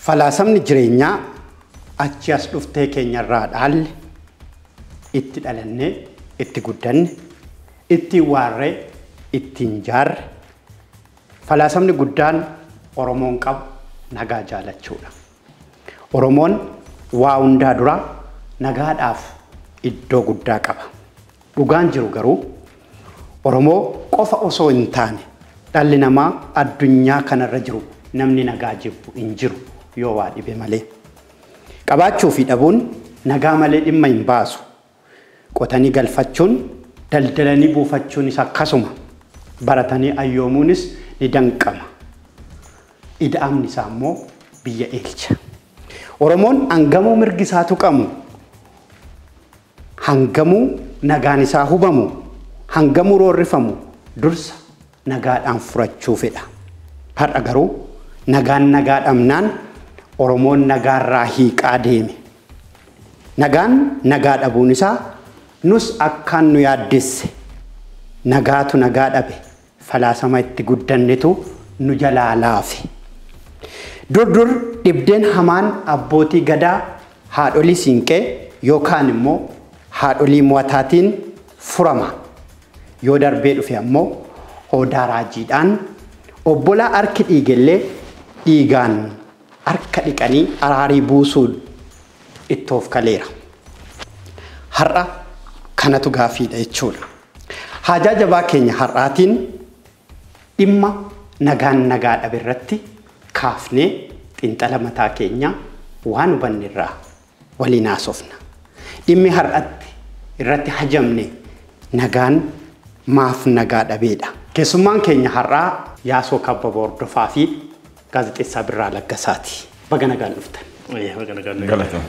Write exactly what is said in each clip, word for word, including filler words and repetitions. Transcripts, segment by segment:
Falaasamni jireenyaa achi as dhuftee keenyarraa dhaalle itti dhalanne itti guddanne itti waarree ittiin jaarre falaasamni guddaan Oromoon qabu nagaa jaalachuudha. Oromoon waa hundaa dura nagaadhaaf iddoo guddaa qaba. Dhugaan jiru garuu Oromoo qofa osoo hin taane dhalli namaa addunyaa kanarra jiru namni nagaa jibbu hin jiru yoo waa dhibe malee. Qabaachuu fi dhabuun nagaa malee dhimma hin baasu. Qotanii galfachuun daldalanii buufachuunis akkasuma baratanii ayyoomuunis ni danqama. Ida'amni isaa immoo biyya eelcha. Oromoon hangamuu mirgi isaa tuqamu, hangamuu nagaan isaa hubamu, hangamuu roorrifamu dursa nagaadhaan furachuu fedha. Har'a garuu nagaan nagaa dhabnaan Oromoon nagaarraa hiiqaa deeme. Nagaan nagaa dhabuun isaa nus akkaan nu yaaddesse. Nagaatu nagaa dhabe falaasama itti guddannetu nu jalaa laafe. Dur dur dhibdeen hamaan abbootii gadaa haadholii siinqee yookaan immoo haadholii mo'ataatiin furama. Yoo darbee dhufe ammoo hoodaa raajiidhaan obbolaa harki dhiigellee dhiigaan harka dhiqanii araarii buusuun ittoof kaleera. Har'a kanatu gaafiidha jechuudha. Haajaa jabaa keenya har'aatiin dhimma nagaan nagaa dhabe irratti kaafnee xinxala mataa keenya waan hubanne irraa waliin haasofna. Dhimmi har'atti irratti hajamne nagaan maaf nagaa dhabeedha. Keessummaan keenya har'aa Yaasoo Kabbaboo Hordofaa fi gaazexeessaa Birraa Laggasaati. Baga nagaan dhuftan. Baga nagaan dhuftan.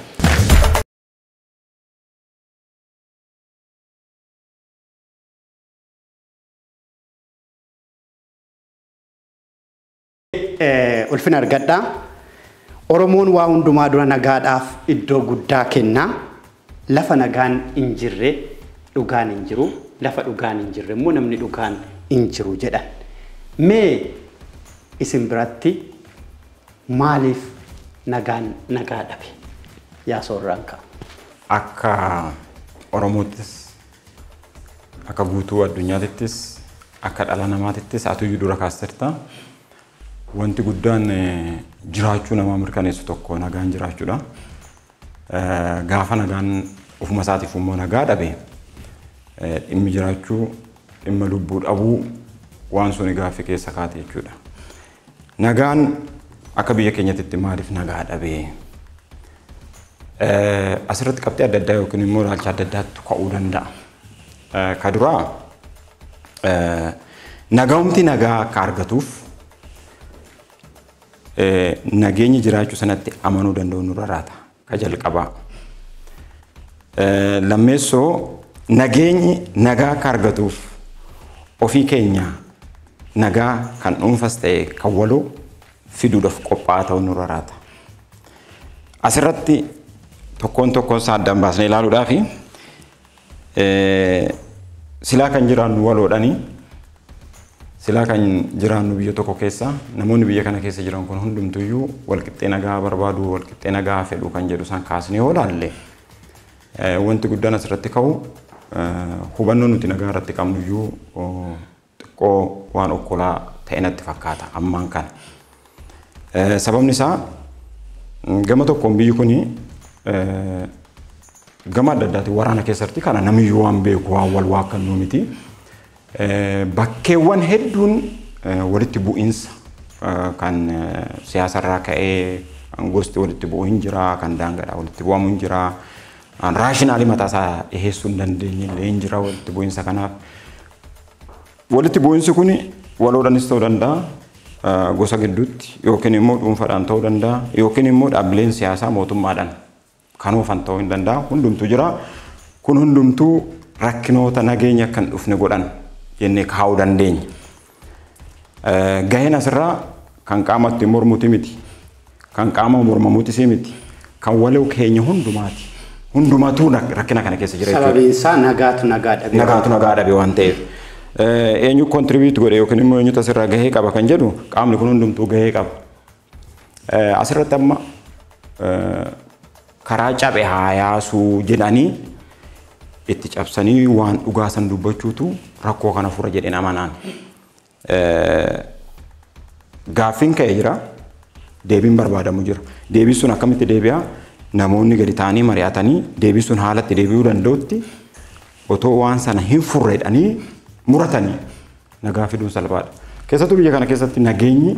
Ulfina argadhaa. Oromoon waa hundumaa dura nagaadhaaf iddoo guddaa kennaa. Lafa nagaan hin jirre dhugaan hin jiru. Lafa dhugaan hin jirre immoo namni dhugaan hin jiru jedhan. Mee isin biratti maaliif nagaan nagaa dhabe? Yaasoo irraan ka'a. Akka Oromoottis, akka guutuu addunyaattis, akka dhala namaattis atuyyuu dura kaastirta. Wanti guddaan jiraachuu namaa mirkaneessu tokko nagaan jiraachuudha. Gaafa nagaan ofuma isaatiif immoo nagaa dhabe dhimmi jiraachuu dhimma lubbuu dhabuu waan suni gaaffii keessa kaate jechuudha. Nagaan akka biyya keenyatti maaliif nagaa dhabe? Asirratti qabxii adda addaa yookiin immoo ilaalcha adda addaatu ka'uu danda'a. Ka duraa nagaa'umti nagaa akka argatuuf nageenyi jiraachuu sanatti amanuu danda'u nurra raata ka jalqabaa. Lammeessoo nageenyi nagaa akka argatuuf ofii keenya nagaa kan dhuunfas ta'e kan waloo fiduudhaaf qophaa'aa ta'uu nurra raata. Asirratti tokkoon tokkoon isaa addaan baasnee ilaaluudhaaf silaa kan jiraannu waloodhanii silaa kan jiraannu biyya tokko keessa namoonni biyya kana keessa jiran kun hundumtuyyuu walqixxee nagaa barbaadu walqixxee nagaa fedhu kan jedhu san kaasnee yoo ilaalle wanti guddaan asirratti ka'u hubannoo nuti nagaa irratti qabnuyyuu xiqqoo waan okkolaa ta'e natti fakkaata ammaan kana. Sababni isaa gama tokkoon biyyi kuni gama adda addaatiin waraana keessatti kana namiyyuu waan beeku waan wal waakkannuu miti. Bakkeewwan hedduun walitti bu'iinsa kan siyaasarraa ka'ee gosti walitti bu'u hin jira, kan daangadhaa walitti bu'amu hin jira, raashinaalii mataasaa dhiheessuu hin dandeenye illee hin jira walitti bu'iinsa kanaaf. Walitti bu'iinsi kun waloodhanis ta'uu danda'a gosa gidduutti yookiin immoo dhuunfaadhaan ta'uu danda'a yookiin immoo dhaabbileen siyaasaa mootummaadhaan kan oofan ta'uu hin danda'a. Hundumtuu jira. Kun hundumtuu rakkinoota nageenya kan dhufne godhan jennee kaa'uu dandeenya. Gaheen asirraa kan qaamatti mormuuti miti, kan qaama mormamuutis miti, kan waloo keenya hundumaati. Hundumaatu rakkina kana keessa jira jechuudha. Sababiin isaa nagaatu nagaa dhabe. Nagaatu nagaa dhabe waan ta'eef. Eenyu kontribiut godhe yookiin immoo eenyutu asirraa gahee qaba kan jedhu qaamni kun hundumtuu gahee qaba. asirratti amma karaa cabe hayaasuu jedhanii itti cabsanii waan dhugaa san dubbachuutu rakkoo kana fura jedheen amanaan. Gaaffiin ka'ee jira, deebiin barbaadamu jira. Deebiin sun akkamitti deebi'a? Namoonni gadi ta'anii mari'atanii deebiin sun haalatti deebi'uu danda'utti otoo waan sana hin furreedhanii muratanii nagaa fiduun salphaadha. Keessattuu biyya kana keessatti nageenyi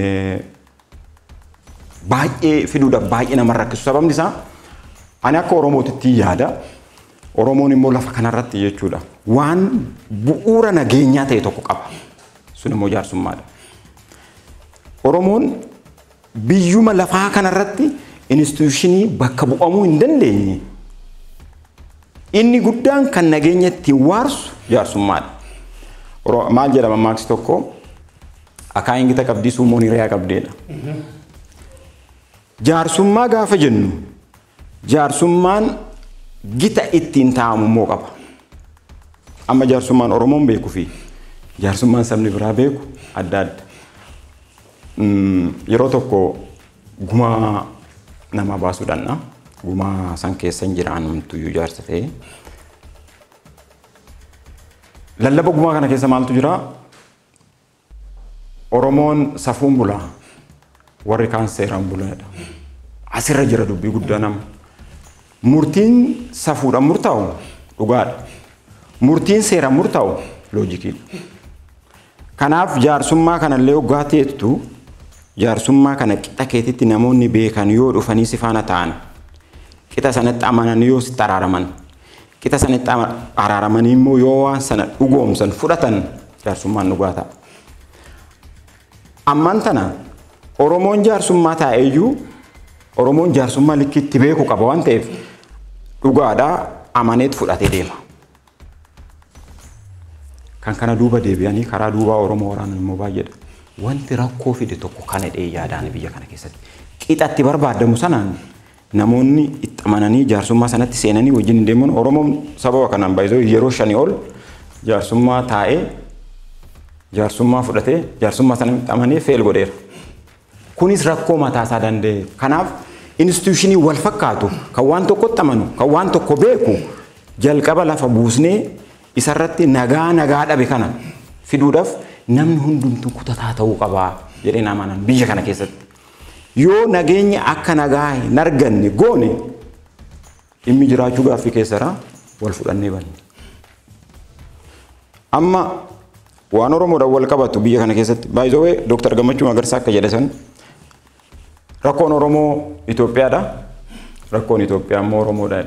baay'ee fiduudhaaf baay'ee nama rakkisu. Sababni isaa ani akka Oromootitti yaada. Oromoon immoo lafa kanarratti jechuudha. Waan bu'uura nageenyaa ta'e tokko qaba. Sun immoo jaarsummaadha. Oromoon biyyuma lafaa kanarratti instituushinii bakka bu'amuu hin dandeenye. Inni guddaan kan nageenya ittiin waarsu jaarsummaadha. Maal jedhama maaqsi tokko akaayii gita qabdii suumoon hiriyaa qabdeedha. Jaarsummaa gaafa jennu jaarsummaan gita ittiin taa'amu immoo qaba. Amma jaarsummaan Oromoon beeku fi jaarsummaan sabni biraa beeku adda adda. Yeroo tokko gumaa nama baasuudhaan gumaa san keessa hin jiraanumtu iyyuu jaarsa ta'e. Lallaba gumaa kana keessa maaltu jira? Oromoon safuun bulaa, warri kaan seeraan bulaadha. Asirra jira dubbii guddaa nama. Murtiin safuudhaan murtaa'u dhugaadha. Murtiin seeraan murtaa'u loojikiidha. Kanaaf jaarsummaa kanallee hoggaa ta'ettu jaarsummaa kana qixa keetitti namoonni beekan yoo dhufanii si faana ta'an qixa sanatti amanan yoo sitti araaraman qixa sanatti araaramanii immoo yoo waan sana dhugoomsan fudhatan jaarsummaan dhugaa ta'a. Ammaan tana Oromoon jaarsummaa taa'eeyyuu Oromoon jaarsummaa likkiitti beeku qaba waan ta'eef dhugaadhaa amaneet fudhatee deema. Kan kana duuba deebi'anii karaa duubaa Oromoo waraanan immoo baay'eedha. Wanti rakkoo fide tokko kana dhee yaadaan biyya kana keessatti. Qixatti barbaadamu sanaan namoonni itti amananii jaarsummaa sanatti seenanii wajjin hin deeman. Oromoon sababa kanaan baay'isoo yeroo shanii ol jaarsummaa taa'ee jaarsummaa fudhatee jaarsummaa sanatti amanee feel godheera. Kunis rakkoo mataasaa danda'e. Kanaaf instituushinii wal fakkaatu kan waan tokkotti amanu kan waan tokko beeku jalqaba lafa buusnee isarratti nagaa nagaa dhabe kana fiduudhaaf namni hundumtuu kutataa ta'uu qabaa jedheen amanan biyya kana keessatti. Yoo nageenya akka nagaa hin arganne goone dhimmi jiraachuu gaaffii keessara wal fudhannee banne. Amma waan Oromoodhaan wal qabatu biyya kana keessatti baay'isoo Dooktar Gammachuu Magarsaa akka jedhe san rakkoon Oromoo Itoophiyaadha. Rakkoon Itoophiyaa immoo Oromoodha.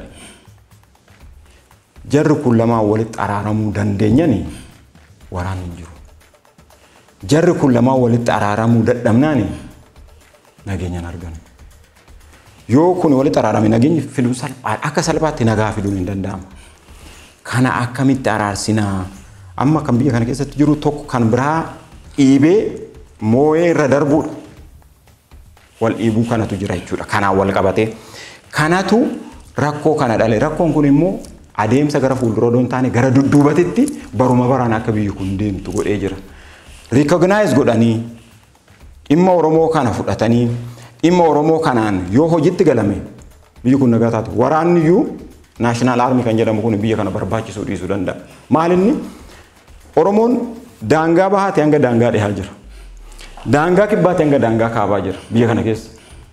Jarri kun lamaan walitti araaramuu dandeenyani waraan hin jiru. Jarri kun lamaan walitti araaramuu dadhabnaani nageenyaan arganu. Yoo kun walitti araarame nageenyi fiduun salphaa akka salphaatti nagaa fiduun hin danda'amu. Kana akkamitti araarsinaa? Amma kan biyya kana keessatti jiru tokko kan biraa dhiibee moo'ee irra darbuudha. Wal dhiibuu kanatu jira jechuudha. Kanaan wal qabatee kanatu rakkoo kana dhale. Rakkoon kun immoo adeemsa gara fuuldura doon taane gara dudduubatitti baruma baraan akka biyyi kun deemtu godhee jira. Recognize godhanii dhimma Oromoo kana fudhatanii dhimma Oromoo kanaan yoo hojiitti galame biyyi kun nagaa taatu. Waraanni iyyuu naashinaal aarmii kan jedhamu kun biyya kana barbaachisuu dhiisuu danda'a. Maalinni Oromoon daangaa bahaate hanga daangaa dhihaa jira. Daangaa kibbaate hanga daangaa kaabaa jira biyya kana keessa.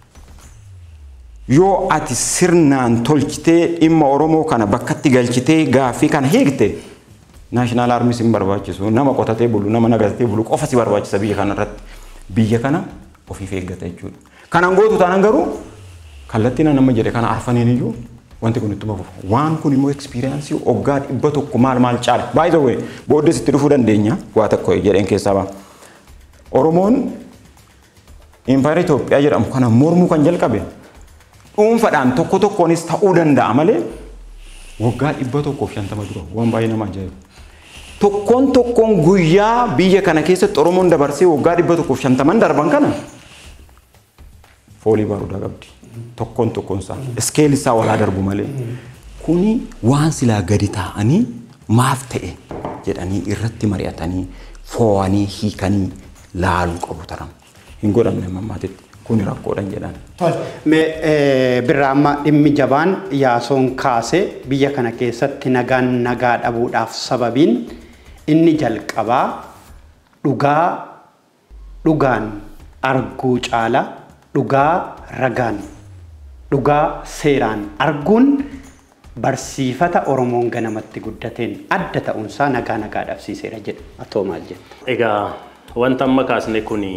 Yoo ati sirnaan tolchitee dhimma Oromoo kana bakkatti galchitee gaaffii kana hiikte naashinaal aarmii sin barbaachisu nama qotatee bulu nama nagatee bulu qofa si barbaachisa biyya kana irratti. Biyya kana ofiif eeggata jechuudha. Kanaan gootu taanaan garuu kallattiin nama jedhe kana arfaniin iyyuu wanti kun itti bahu. Waan kun immoo ekspiriyansii waggaa dhibba tokko maal maal caale. By the way booddees itti dhufuu dandeenya waa tokko jedheen keessaa ba'a. Oromoon Impaayera Itoophiyaa jedhamu kana mormuu kan jalqabe dhuunfaadhaan tokko tokkoonis ta'uu danda'a malee waggaa dhibba tokkoof shantama dura waan baay'ee nama ajaa'ibu. Tokkoon tokkoon guyyaa biyya kana keessatti Oromoon dabarsee waggaa dhibba tokkoof shantaman darban kana foolii baruudaa qabdi. Tokkoon tokkoon isaa iskeelii isaa walaa darbu malee kuni waan silaa gadi taa'anii maaf ta'e jedhanii irratti mari'atanii foo'anii hiikanii laaluu qabu taram. Hin godhamne mammaatitti. kun rakkoodhan jedhan. Me birraama dhimmi jabaan yaasoon kaase biyya kana keessatti nagaan nagaa dhabuudhaaf sababiin inni jalqabaa dhugaa dhugaan arguu caala dhugaa ragaan dhugaa seeraan arguun barsiifata Oromoon ganamatti guddateen adda ta'uunsaa nagaa nagaa dhabsiiseera jedhu atoo maal jettu. Egaa wanta amma kaasne kuni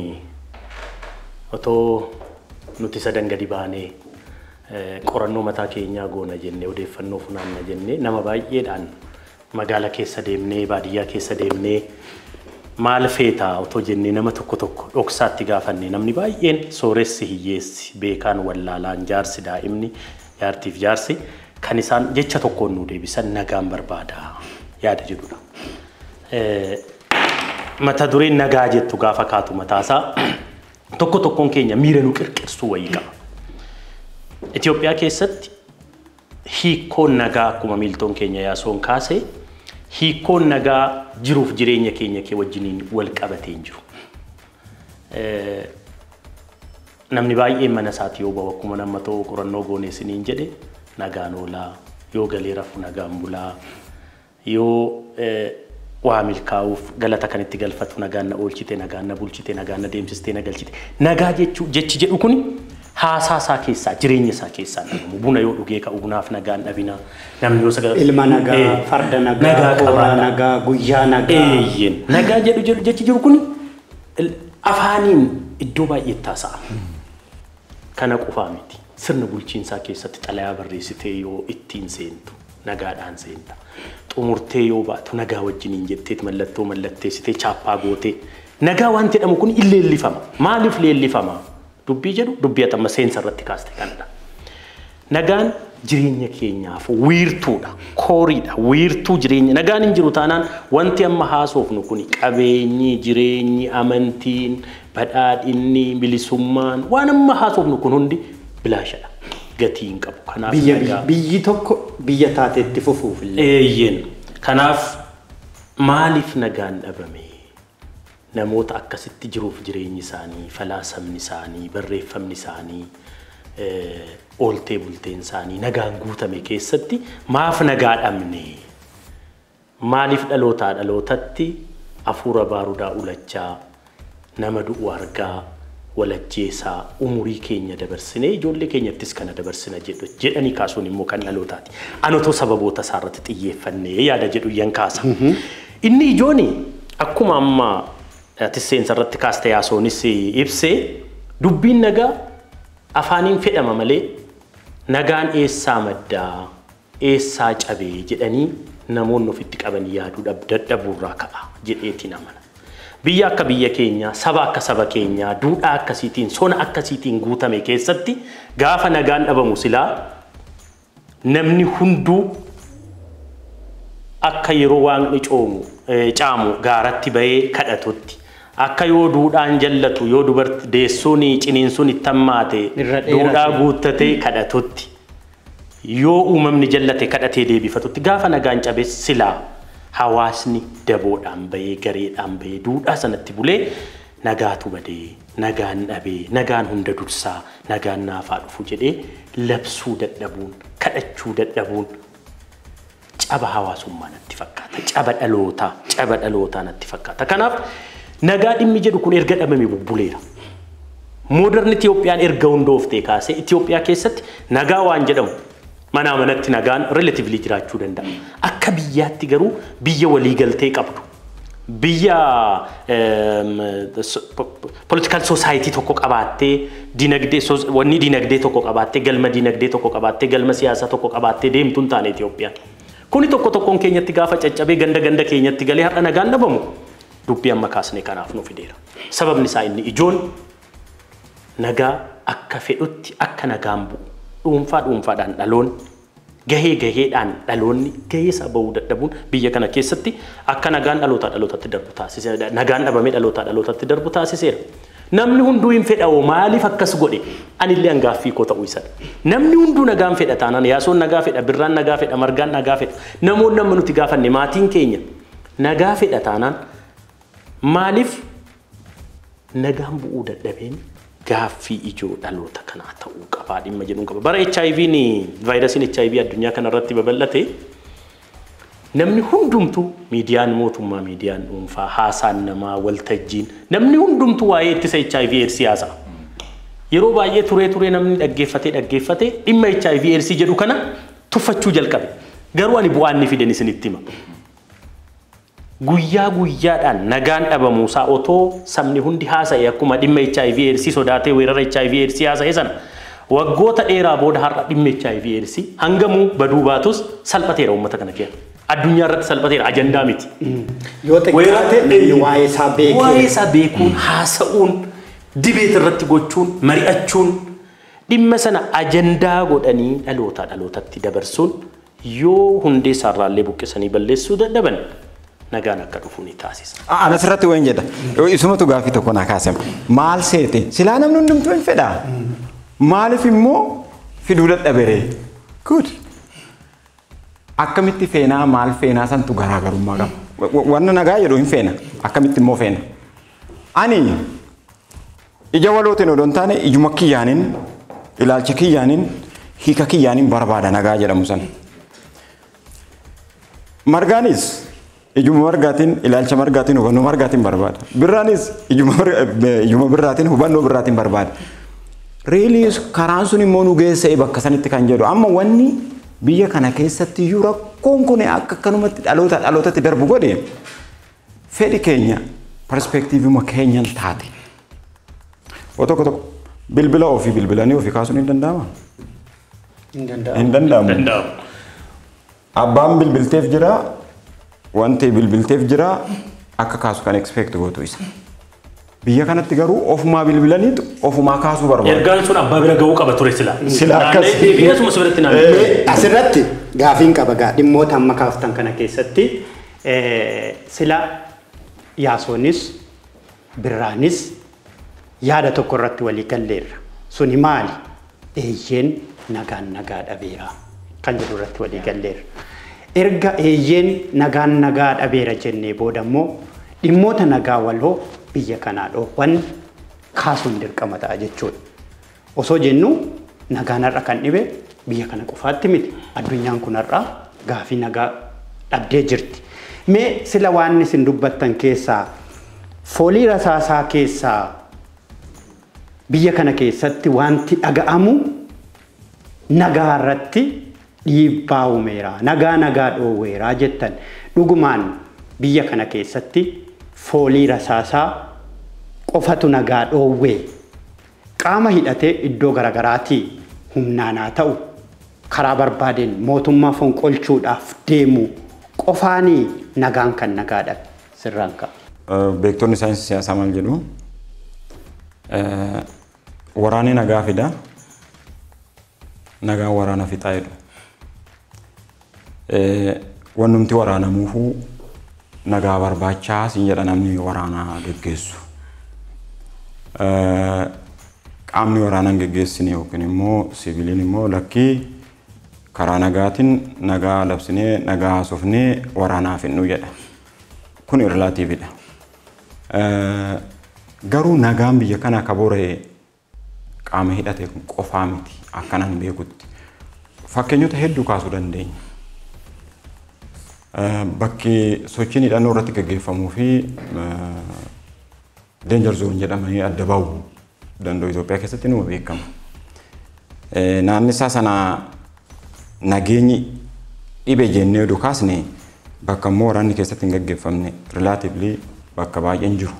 otoo nuti sadan gadi baanee qorannoo mataa keenyaa goona jennee odeeffannoo funaanna jennee nama baay'eedhaan magaala keessa deemnee baadiyyaa keessa deemnee maal feetaa otoo jennee nama tokko tokko dhoksaatti gaafannee namni baay'een sooressi hiyyeessi beekaan wallaalaan jaarsi daa'imni jaartiif jaarsi kan isaan jecha tokkoon nu deebisan nagaan barbaada yaada jedhudha. Mata dureen nagaa jettu gaafa kaatu mataasaa tokko tokkoon keenya miira nu qirqirsuu wayii qaba. Itoophiyaa keessatti hiikkoon nagaa akkuma miiltoon keenya yaasoon kaasee hiikkoon nagaa jiruuf jireenya keenya kee wajjiniin wal qabatee jiru. Namni baay'een mana isaati yoo bahu akkuma nama ta'u qorannoo goonee isiniin jedhe nagaan oolaa yoo galee rafu nagaan bulaa yoo waa milkaa'uuf galata kan itti galfatu nagaan na oolchite nagaan na bulchite nagaan na deemsiste na galchite nagaa jechuu jechi jedhu kuni haasaa isaa keessaa jireenya isaa keessaa dhabamu buna yoo dhugee ka'u bunaaf nagaan dhabina namni yoo sagal ilma nagaa farda nagaa horaa nagaa guyyaa nagaa eeyyen nagaa jedhu jedhu jechi jiru kuni afaaniin iddoo baay'ee taasa'a kana qofaa miti sirna bulchiinsaa keessatti xalayaa barreessitee yoo ittiin seentu nagaadhaan seenta xumurtee yoo baatu nagaa wajjiniin jettee mallattoo mallatteessitee chaappaa gootee nagaa waan jedhamu kun illeellifama maaliif leellifama dubbii jedhu dubbii atamma seensa irratti kaaste kanadha. Nagaan jireenya keenyaaf wiirtuudha kooriidha wiirtuu jireenya nagaan hin jiru taanaan wanti amma haasofnu kun qabeenyi jireenyi amantiin badhaadhinni bilisummaan waan amma haasofnu kun hundi bilaashadha gatii hin qabu. Kanaaf biyya biyyi tokko biyya taateetti fufuuf illee eeyyen kanaaf maaliif nagaan dhabame namoota akkasitti jiruuf jireenyi isaanii falaasamni isaanii barreeffamni isaanii ooltee bulteen isaanii nagaan guutame keessatti maaf nagaa dhabne maaliif dhalootaa dhalootatti afuura baarudaa ulachaa nama du'u argaa walajjeesaa umurii keenya dabarsinee ijoollee keenyattis kana dabarsina jedhu jedhanii kaasuun immoo kan dhalootaati anotoo sababoota isaarratti xiyyeeffannee yaada jedhu yan kaasa. Inni ijooni akkuma amma tisseensa irratti kaaste yaasoonis ibsee dubbiin nagaa afaaniin fedhama malee nagaan eessaa maddaa eessaa cabee jedhanii namoonni ofitti qaban yaaduu dadhabuurraa ka'a jedheetiin amana. Biyya akka biyya keenya saba akka saba keenya duudhaa akkasiitiin sona akkasiitiin guutame keessatti gaafa nagaan dhabamu silaa namni hunduu akka yeroo waaqni coomu caamu gaaratti bahee kadhatutti akka yoo duudhaan jallatu yoo dubarti deessuun ciniinsuun itti hammaate duudhaa guuttatee kadhatutti yoo uumamni jallate kadhatee deebifatutti gaafa nagaan cabe silaa hawaasni daboodhaan bahee gareedhaan bahee duudhaa sanatti bulee nagaatu badee nagaan dhabee nagaan hunda dursaa nagaan naafaa dhufu jedhee labsuu dadhabuun kadhachuu dadhabuun caba hawaasummaa natti fakkaata caba dhalootaa caba dhalootaa natti fakkaata. Kanaaf nagaa dhimmi jedhu kun erga dhabame bubbuleera. Modern Itoophiyaan erga hundooftee kaasee Itoophiyaa keessatti nagaa waan jedhamu mana amanatti nagaan relatively jiraachuu danda'a. Akka biyyaatti garuu biyya walii galtee qabdu. Biyya political society tokko qabaattee dinagdee wanni dinagdee tokko qabaattee galma dinagdee tokko qabaattee galma siyaasaa tokko qabaattee deemtuun taane Itoophiyaan. Kuni tokko tokkoon keenyatti gaafa caccabee ganda ganda keenyatti galee har'a nagaan dhabamu dubbii amma kaasne kanaaf nu fideera. Sababni isaa inni ijoon nagaa akka fedhutti akka nagaan bu'u dhuunfaa dhuunfaadhaan dhaloon gahee gaheedhaan dhaloonni gahee isaa bahuu dadhabuun biyya kana keessatti akka nagaan dhalootaa dhalootatti darbu taasiseera. Nagaan dhabamee dhalootaa dhalootatti darbu taasiseera. Namni hunduu hin fedhawo maaliif akkas godhe anillee angaaffii koo ta'uu isa. Namni hunduu nagaan fedha taanaan yaasoon nagaa fedha birraan nagaa fedha margaan nagaa fedha namoonni amma nuti gaafanne maatiin keenya nagaa fedha taanaan maaliif nagaan bu'uu dadhabeen gaaffii ijoo dhaloota kanaa ta'uu qabaa dhimma jedhuun qaba. Bara H I V ni vaayirasiin H I V addunyaa kanarratti babal'ate namni hundumtuu miidiyaan mootummaa miidiyaan dhuunfaa haasaan namaa waltajjiin namni hundumtuu waa'ee ittisa H I V AIDS siyaasa. Yeroo baay'ee turee turee namni dhaggeeffatee dhaggeeffatee dhimma H I V AIDS jedhu kana tuffachuu jalqabe. Garuu ani bu'aan ni fiden isinitti hima. Guyyaa guyyaadhaan nagaan dhabamuusaa otoo sabni hundi haasa'e akkuma dhimma H I V AIDS sodaatee weerara H I V AIDS haasa'e sana waggoota dheeraa booda har'a dhimma H I V AIDS hangamuu baduu baatus salphateera uummata kana keessa. Addunyaa irratti salphateera ajandaa miti. Yoo xiqqaate waa'ee isaa beekee waa'ee isaa beekuun haasa'uun dibeet irratti gochuun mari'achuun dhimma sana ajandaa godhanii dhaloota dhalootatti dabarsuun yoo hundee isaarraallee buqqisanii balleessuu dadhaban nagaan akka dhufu ni taasisa. Anas irratti waan jedha. Isumatu gaaffii tokko naa kaasema. Maal seete? Silaa namni hundumtuu hin fedhaa. Maaliif immoo fiduu dadhabere? Good. Akkamitti feenaa maal feenaa santu garaagarummaa qaba. Wanna nagaa jedhu hin feena. Akkamitti immoo feena. Ani ija walootiin odoo hin taane ijuma kiyyaaniin ilaalcha kiyyaaniin hiika kiyyaaniin barbaada nagaa jedhamu sana. Margaanis ijuma margaatiin ilaalcha margaatiin hubannoo margaatiin barbaada. Birraanis ijuma birraatiin hubannoo birraatiin barbaada. Reeliis karaan sun immoo nu geessee bakka sanitti kan jedhu amma wanni biyya kana keessatti iyyuu rakkoon kun akka akkanumatti dhaloota dhalootatti darbu godhe fedhi keenya perspeektiivuma keenyan taate. O tokko tokko bilbila ofii bilbilanii ofii kaasuun hin danda'ama? Hin danda'amu. Abbaan bilbilteef jira wanti bilbilteef jira akka kaasu kan expect gootu isa. Biyya kanatti garuu ofumaa bilbilaniitu ofumaa kaasuu barbaadu. Ergaan sun abbaa bira ga'uu qaba ture sila. Sila akkas. Biyyasuma sirriitti naannoo. Asirratti gaafiin qaba gaa dhimmoota amma kaaftan kana keessatti sila yaasoonis birraanis yaada tokko irratti walii galleerra. Suni maali? Eeyyeen nagaan nagaa dhabeera kan jedhu irratti walii galleerra. Erga eeyyeen nagaan nagaa dhabeera jennee booda immoo dhimmoota nagaa waloo biyya kanaa dhoowwan kaasuun dirqama ta'a jechuudha. Osoo jennu nagaan har'a kan dhibe biyya kana qofaatti miti. Addunyaan kun har'a gaafii nagaa dhabdee jirti. Mee sila waan isin dubbattan keessaa foolii rasaasaa keessaa biyya kana keessatti wanti dhaga'amu nagaa irratti dhiibbaa uumeera. Nagaa nagaa dhoowweera jettan dhugumaan biyya kana keessatti foolii rasaasaa qofatu nagaa dhoowwee qaama hidhatee iddoo garaagaraatii humnaan haa ta'u karaa barbaadeen mootummaa fonqolchuudhaaf deemu qofaanii nagaan kan nagaa dhabe sirraan ka'a. Beektonni saayinsii siyaasaa maal jedhu waraanni nagaa fida nagaan waraana fixaa jedhu. Wannumti waraanamuufuu nagaa barbaachaa siin jedha namni waraanaa geggeessu. Qaamni waraanaan geggeessine yookiin immoo siviiliin immoo lakkii karaa nagaatiin nagaa labsinee nagaa haasofnee waraanaa fidnu jedha. Kun irrelaatiividha. Garuu nagaan biyya kana akka boora'ee qaama hidhate qofaa miti akkanaan beekutti. Fakkeenyota hedduu kaasuu dandeenya. Bakki sochiin hidhannoo irratti gaggeeffamuu fi danger zone jedhamanii adda bahu danda'u Itoophiyaa keessatti numa beekama. Naannisaa sana nageenyi dhibe jennee oduu kaasne bakka immoo waraanni keessatti hin gaggeeffamne relatively bakka baay'een jiru.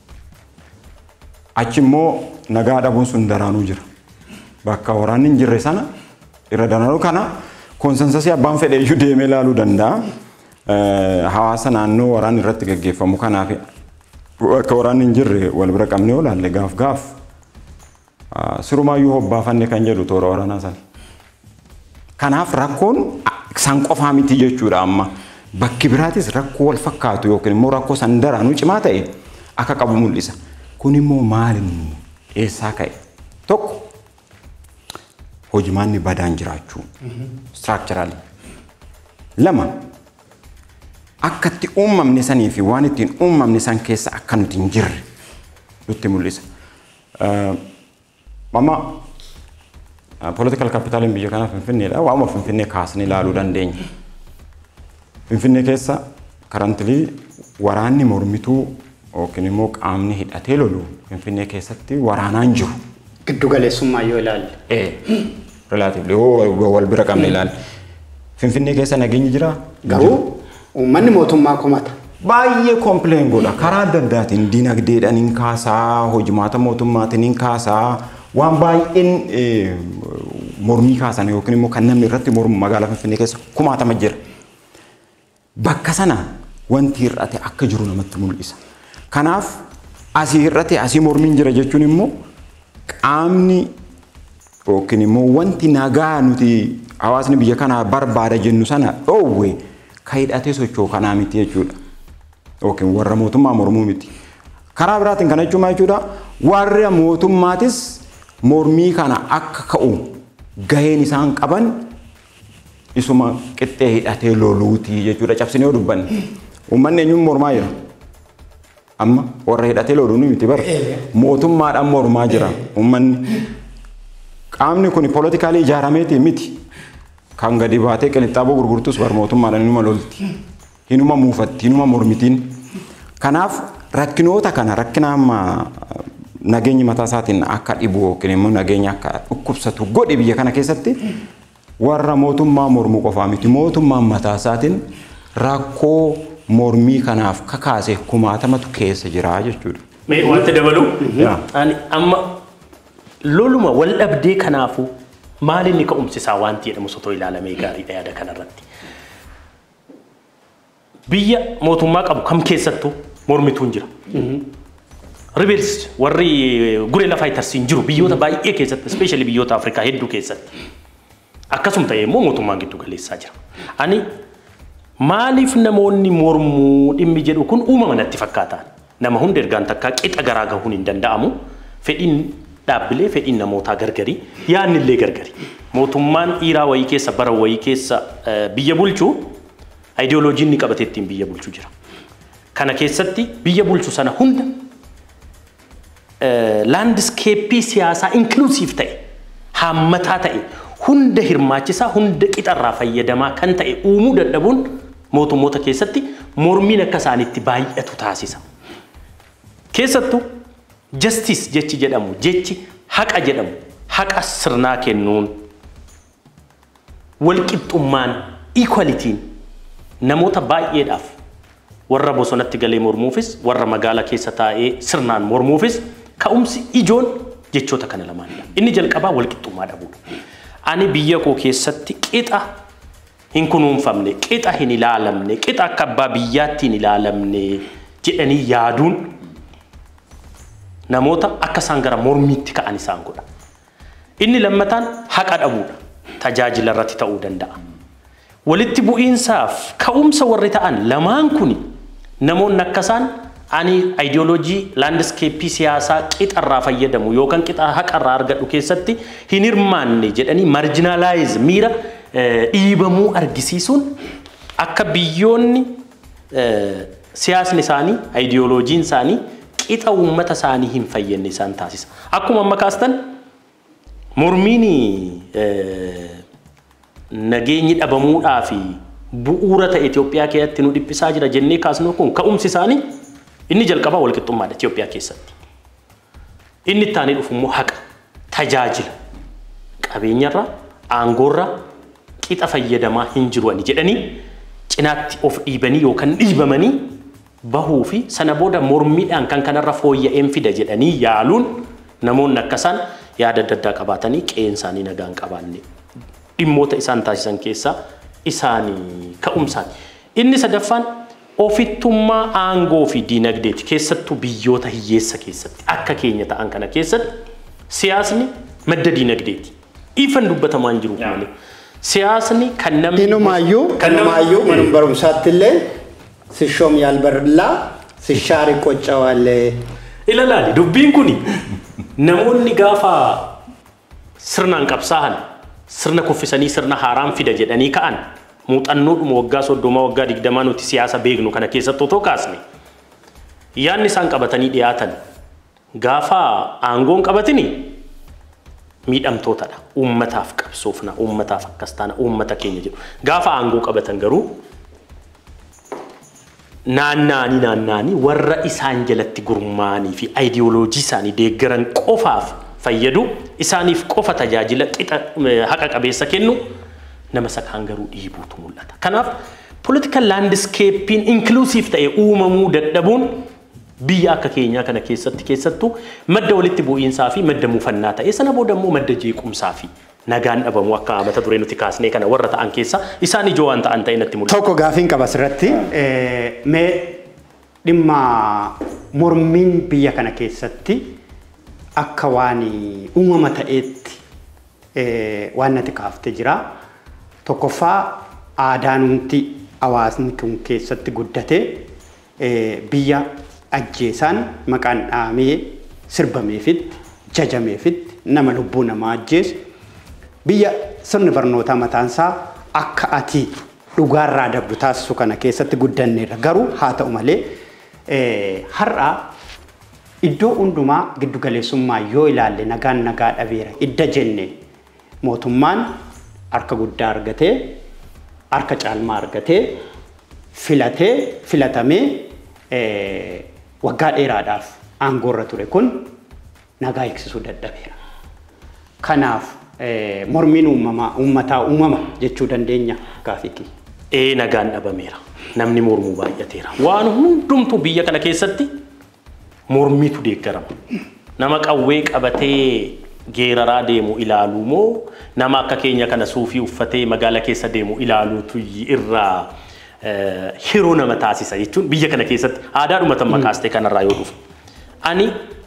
Achi immoo nagaa dhabuun sun daraanuu jira. Bakka waraanni hin jirre sana irra daraanuu kana konsensasii abbaan fedhe iyyuu deemee ilaaluu danda'a. Hawaasa naannoo waraanni irratti gaggeeffamu kanaaf akka waraanni hin jirre wal bira qabnee olaalle gaaf gaaf sirumaayyuu hobbaafanne kan jedhu toora waraanaa sana. Kanaaf rakkoon san qofaa miti jechuudha amma. Bakki biraatis rakkoo wal fakkaatu yookiin immoo rakkoo san daraanuu cimaa ta'e akka qabu mul'isa. Kun immoo maalinni eessaa ka'e? Tokko hojimaanni badaan jiraachuu structurally. Lama akkatti uumamni sanii fi waan ittiin uumamni san keessa akka nuti hin jirre nutti mul'isa. Amma political capital in biyya kana Finfinneedha. Waama Finfinnee kaasnee ilaaluu dandeenya. Finfinnee keessa currently waraanni mormituu yookiin immoo qaamni hidhatee lolu Finfinnee keessatti waraanaan jiru. Giddu galeessummaa yoo ilaalle. Eh, relatively wal bira qabne ilaalle. Finfinnee keessa nageenyi jira. Garuu uummanni mootummaa komata. Baay'ee complain godha. Karaa adda addaatiin dinagdeedhaan hin kaasaa, hojimaata mootummaatiin hin kaasaa, waan baay'een mormii kaasan yookiin immoo kan namni irratti mormu magaalaa Finfinnee keessa kumaatama jira. Bakka sana wanti hir'ate akka jiru namatti mul'isa. Kanaaf asii hir'ate asii mormiin jira jechuun immoo qaamni yookiin immoo wanti nagaa nuti hawaasni biyya kana barbaada jennu sana dhoowwe ka hidhatee socho'u kanaa miti jechuudha. Yookiin warra mootummaa mormuu miti. Karaa biraatiin kana jechuun jechuudha warra mootummaatis mormii kana akka ka'u gaheen isaan qaban isuma qixxee hidhatee loluuti jechuudha. Cabsinee yoo dubbanne uummanni eenyuun mormaa jira. Amma warra hidhatee loluu miti bara mootummaadhaan mormaa jira uummanni. Qaamni kun politikaalii ijaarameeti miti. Kan gadi baatee qinixaaboo gurgurtus bar mootummaadhaan inuma lolti. Hinuma muufatti, hinuma mormitiin. Kanaaf rakkinoota kana rakkina amma nageenyi mataa isaatiin akka dhibu yookiin immoo nageenya akka dhukkubsatu godhe biyya kana keessatti warra mootummaa mormuu qofaa miti. Mootummaan mataa isaatiin rakkoo mormii kanaaf kakaase kumaatamatu keessa jira jechuudha. Mee wanti dabalu ani amma loluma wal dhabdee kanaafu maal inni ka'umsisaa wanti jedhamu sotoo ilaalamee gaariidha yaada kanarratti. Biyya mootummaa qabu kam keessattuu mormituun jira. Rebels warri guree lafaa itarsiin jiru biyyoota baay'ee keessatti especially biyyoota Afrikaa hedduu keessatti. Akkasuma ta'ee immoo mootummaan giddu galeessaa jira. Ani maaliif namoonni mormuu dhimmi jedhu kun uumama natti fakkaataan. Nama hunda ergaan takkaa qixa garaa gahuun hin danda'amu. Fedhiin dhaabbilee fedhiin namootaa gargari yaadni illee gargari. Mootummaan dhiiraa wayii keessa bara wayii keessa biyya bulchuu ideoloojiin ni qabatee ittiin biyya bulchuu jira. Kana keessatti biyya bulchuu sana hunda landscape siyaasaa inclusive ta'e hammataa ta'e hunda hirmaachisaa hunda qixarraa fayyadamaa kan ta'e uumuu dadhabuun mootummoota keessatti mormiin akka isaanitti baay'atu taasisa. Keessattuu justice jechi jedhamu jechi haqa jedhamu haqa sirnaa kennuun walqixxummaan equality'n namoota baay'eedhaaf warra bosonatti galee mormuufis warra magaalaa keessa taa'ee sirnaan mormuufis ka'umsi ijoon jechoota kana lamaanidha. Inni jalqabaa walqixxummaa dhabuudha. Ani biyya koo keessatti qixa hin kunuunfamne, qixa hin ilaalamne, qixa akka abbaa biyyaatti hin ilaalamne jedhanii yaaduun namoota akka isaan gara mormiitti ka'an isaan godha. Inni lammataan haqa dhabuudha. Tajaajila irratti ta'uu danda'a. Walitti bu'iinsaaf ka'umsa warri ta'an lamaan kuni namoonni akka isaan ani ideoloojii landscape siyaasaa qixarraa fayyadamu yookaan qixa haqarraa argadhu keessatti hin hirmaanne jedhanii marginalize miira dhiibamuu argisiisuun akka biyyoonni siyaasni isaanii ideoloojiin isaanii qixa uummata isaanii hin fayyadne isaan taasisa. Akkuma amma kaastan mormiin nageenyi dhabamuudhaa fi bu'uura ta'e Itoophiyaa keessatti nu dhiphisaa jira jennee kaasnu kun ka'umsi isaanii inni jalqabaa walqixxummaadha Itoophiyaa keessatti. Inni itti aanee dhufu immoo haqa, tajaajila, qabeenyarraa, aangoorraa qixa fayyadamaa hin jiru ani jedhanii cinaatti of dhiibanii yookaan dhiibamanii bahuu fi sana booda mormiidhaan kan kanarra fooyya'een fida jedhanii yaaluun namoonni akkasaan yaada adda addaa qabaatanii qe'een isaanii nagaan qabaanne dhimmoota isaan taasisan keessaa isaanii ka'umsaan. Inni sadaffaan ofittummaa aangoo fi diinagdeeti keessattuu biyyoota hiyyeessa keessatti akka keenya ta'an kana keessatti siyaasni madda diinagdeeti. Ifan dubbatamaa hin jiru malee. Siyaasni kan namni Inumaayyuu kanumaayyuu manum barumsaatti illee sishoom yaalbarlaa sishaari qoccawaalee. Ilaalaali dubbiin kuni namoonni gaafa sirnaan qabsaa'an sirna kuffisanii sirna haaraan fida jedhanii ka'an muuxannoodhuma waggaa soddoma waggaa digdamaa nuti siyaasa beeknu kana keessatti otoo kaasne yaadni isaan qabatanii dhiyaatan gaafa aangoon qabatini miidhamtootadha. Uummataaf qabsoofna, uummataaf akkas taana, uummata keenya jedhu. Gaafa aangoo qabatan garuu naannaanii naannaanii warra isaan jalatti gurmaanii fi ayidiyooloojii isaanii deeggaran qofaaf fayyadu isaaniif qofa tajaajila qixa haqa qabeessa kennu nama sakaan garuu dhiibuutu mul'ata. Kanaaf political landscapein inclusive ta'e uumamuu dadhabuun biyya akka keenyaa kana keessatti keessattuu madda walitti bu'iinsaa fi madda muufannaa ta'e sana booda immoo madda jeequmsaa fi nagaan dhabamu akka mata duree nuti kaasnee kana warra ta'an keessa isaan ijoo waan ta'an ta'e natti mul'ata. Tokko gaafiin qaba asirratti mee dhimma mormiin biyya kana keessatti akka waan uumama ta'eetti waan natti kaaftee jira. Tokkoffaa aadaan nuti hawaasni kun keessatti guddatee biyya ajjeesaan maqaan dhaamee sirbameefitti jajameefitti nama lubbuu namaa ajjeesu biyya sirni barnootaa mataansaa akka ati dhugaarraa dabdu taasisu kana keessatti guddanneerra. Garuu haa ta'u malee har'a iddoo hundumaa giddugaleessummaa yoo ilaalle nagaan nagaa dhabeera idda jenne mootummaan harka guddaa argatee harka caalmaa argatee filatee filatamee waggaa dheeraadhaaf aangoorra ture kun nagaa eegsisuu dadhabeera. Kanaaf mormiin uumamaa uummataa uumama jechuu dandeenya gaafiki. Ee nagaan dhabameera. Namni mormuu baay'ateera. Waan hundumtuu biyya kana keessatti mormiitu deeggarama. Nama qawwee qabatee geeraraa deemu ilaaluu moo nama akka keenya kana suufii uffatee magaala keessa deemu ilaaluutu irraa hiroo nama taasisa jechuun biyya kana keessatti aadaadhuma tan makaastee kanarraa yoo dhufu. Ani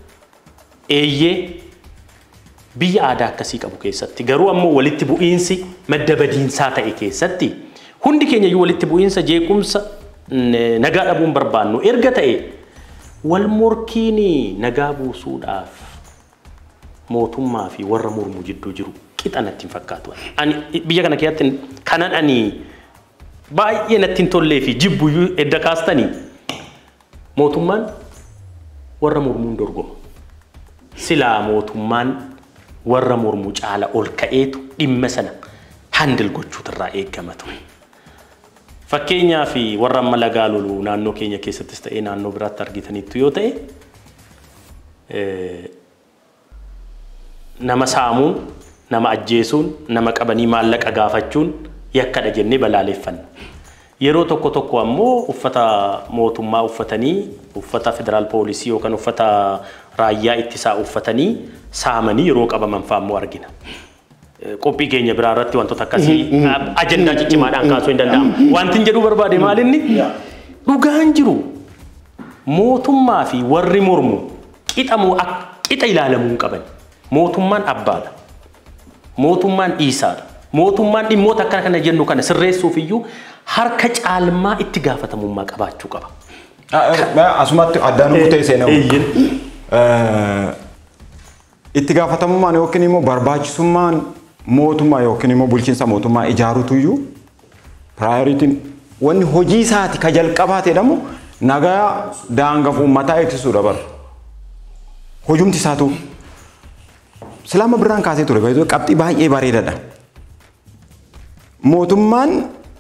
eeyyee biyya aadaa akkasii qabu keessatti garuu ammoo walitti bu'iinsi madda badiinsaa ta'e keessatti hundi keenya iyyuu walitti bu'iinsa jeequmsa nagaa dhabuun barbaannu erga ta'e wal morkiin nagaa buusuudhaaf mootummaa fi warra mormuu jidduu jiru qixa natti hin fakkaatu. Ani biyya kana keessatti kanan ani baay'ee natti hin tollee fi jibbuyyuu edda kaastanii mootummaan warra mormuun dorgoma. Silaa mootummaan warra mormuu caala ol ka'eetu dhimma sana handil gochuutirraa eegama ture. Fakkeenyaa fi warra amma lagaa lolu naannoo keenya keessattis ta'ee naannoo biraatti argitaniittu yoo ta'e nama saamuun, nama ajjeesuun, nama qabanii maallaqa gaafachuun yakkadha jennee balaaleffanna. Yeroo tokko tokko ammoo uffata mootummaa uffatanii, uffata federaal poolisii yookaan uffata raayyaa ittisaa uffatanii saamanii yeroo qabaman fa'aa argina. Qophii keenya biraa irratti wantoota akkasii ajandaa ciccimaadhaan kaasuu hin danda'amu. Wanti hin jedhuu barbaade maalinni dhugaan jiru mootummaa fi warri mormu qixamuu qixa ilaalamuu qaban. Mootummaan abbaadha. Mootummaan dhiisaadha. Mootummaan dhimmoota akkana kana jennu kana sirreessuuf iyyuu harka caalmaa itti gaafatamummaa qabaachuu qaba. Asumatti addaan murtee seenamu. Itti gaafatamummaan yookiin immoo barbaachisummaan mootummaa yookiin immoo bulchiinsa mootummaa ijaaruutu iyyuu piraayoritiin wanni hojii isaati ka jalqabaa jedhamu nagaa daangaaf uummataa eegsisuudha bara. Hojumti isaatu Selama biraan kaasee ture baay'ee qabxii baay'ee bareedaadha. Mootummaan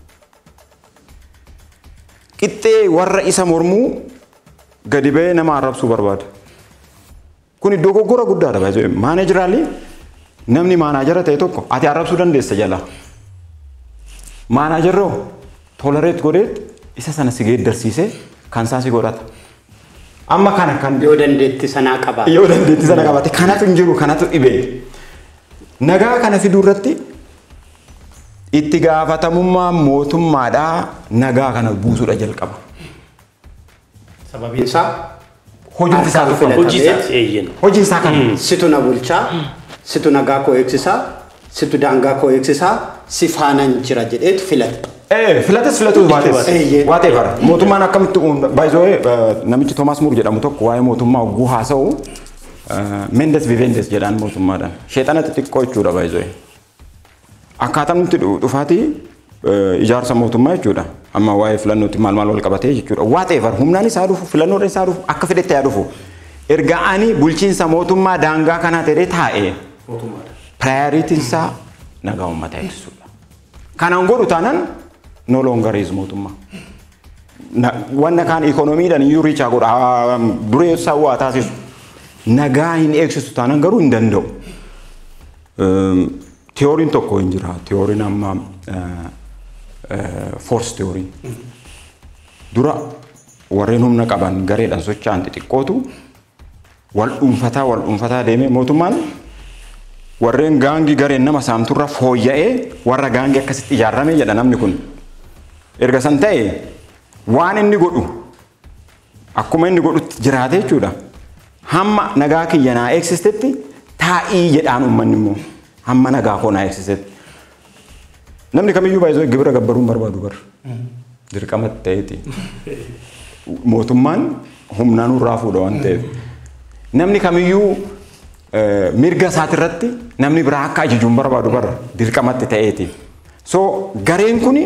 qixxee warra isa mormuu gadi ba'ee nama arrabsuu barbaada. Kun iddoo goggora guddaadha baay'ee. Maanejiraalii namni maanaajara ta'e tokko ati arrabsuu dandeessa jala. Maanaajarroo tolereet godheet isa sana si geeddarsiisee kan isaa si godhata. Amma kana kan yoo dandeetti sanaa qaba. Yoo dandeetti sana qabaate kanatu hin jiru kanatu dhibee. Nagaa kana fiduu irratti itti gaafatamummaa mootummaadhaa nagaa kana buusuudha jalqaba. Sababiin isaa hojii isaa hojii isaa eeyyin. Hojii isaa kana situ na bulchaa, situ nagaa koo eegsisaa, situ daangaa koo eegsisaa, si faanaan jira jedheetu filata. Eh, filates filatu waates. Whatever. Mootummaan akkamitti by the way namichi Thomas Moore jedhamu tokko waa'ee mootummaa oguu haasa'u Mendes Vivendes jedhaan mootummaadhaan. Sheexana xixiqqoo jechuudha by the way. Akkaataa nuti dhufaati ijaarsa mootummaa jechuudha. Amma waa'ee filannootti maal maal wal qabatee jechuudha. Whatever humnaan isaa dhufu filannoon isaa dhufu akka fedhetti yaa dhufu. Erga ani bulchiinsa mootummaa daangaa kanaa ta'ee taa'ee Prioritiin isaa nagaa uummata eegsisuudha. Kanaan godhu taanaan no longer is mootummaa. Wanna kaan ikoonomiidhaan iyyuu riichaa godha dureessaa waa taasisu. Nagaa hin eegsisu taanaan garuu hin danda'u. Teoriin tokko hin jira. Teoriin amma force theory. Dura warreen humna qaban gareedhaan socho'an xixiqqootu wal dhuunfataa wal dhuunfataa deemee mootummaan warreen gaangii gareen nama saamturra fooyya'ee warra gaangii akkasitti ijaarame jedha namni kun. Erga san ta'e waan inni godhu akkuma inni godhutti jiraate jechuudha. Hamma nagaa kiyya naa eegsistetti taa'ii jedhaan uummanni immoo hamma nagaa koo naa eegsistetti. Namni kamiyyuu baay'ee gibira gabbaruun barbaadu bara. Dirqamatti ta'eeti. Mootummaan humnaan irraa fuudha waan ta'eef. Namni kamiyyuu mirga isaatirratti namni biraa akka ajajuun barbaadu bara dirqamatti ta'eeti. So gareen kuni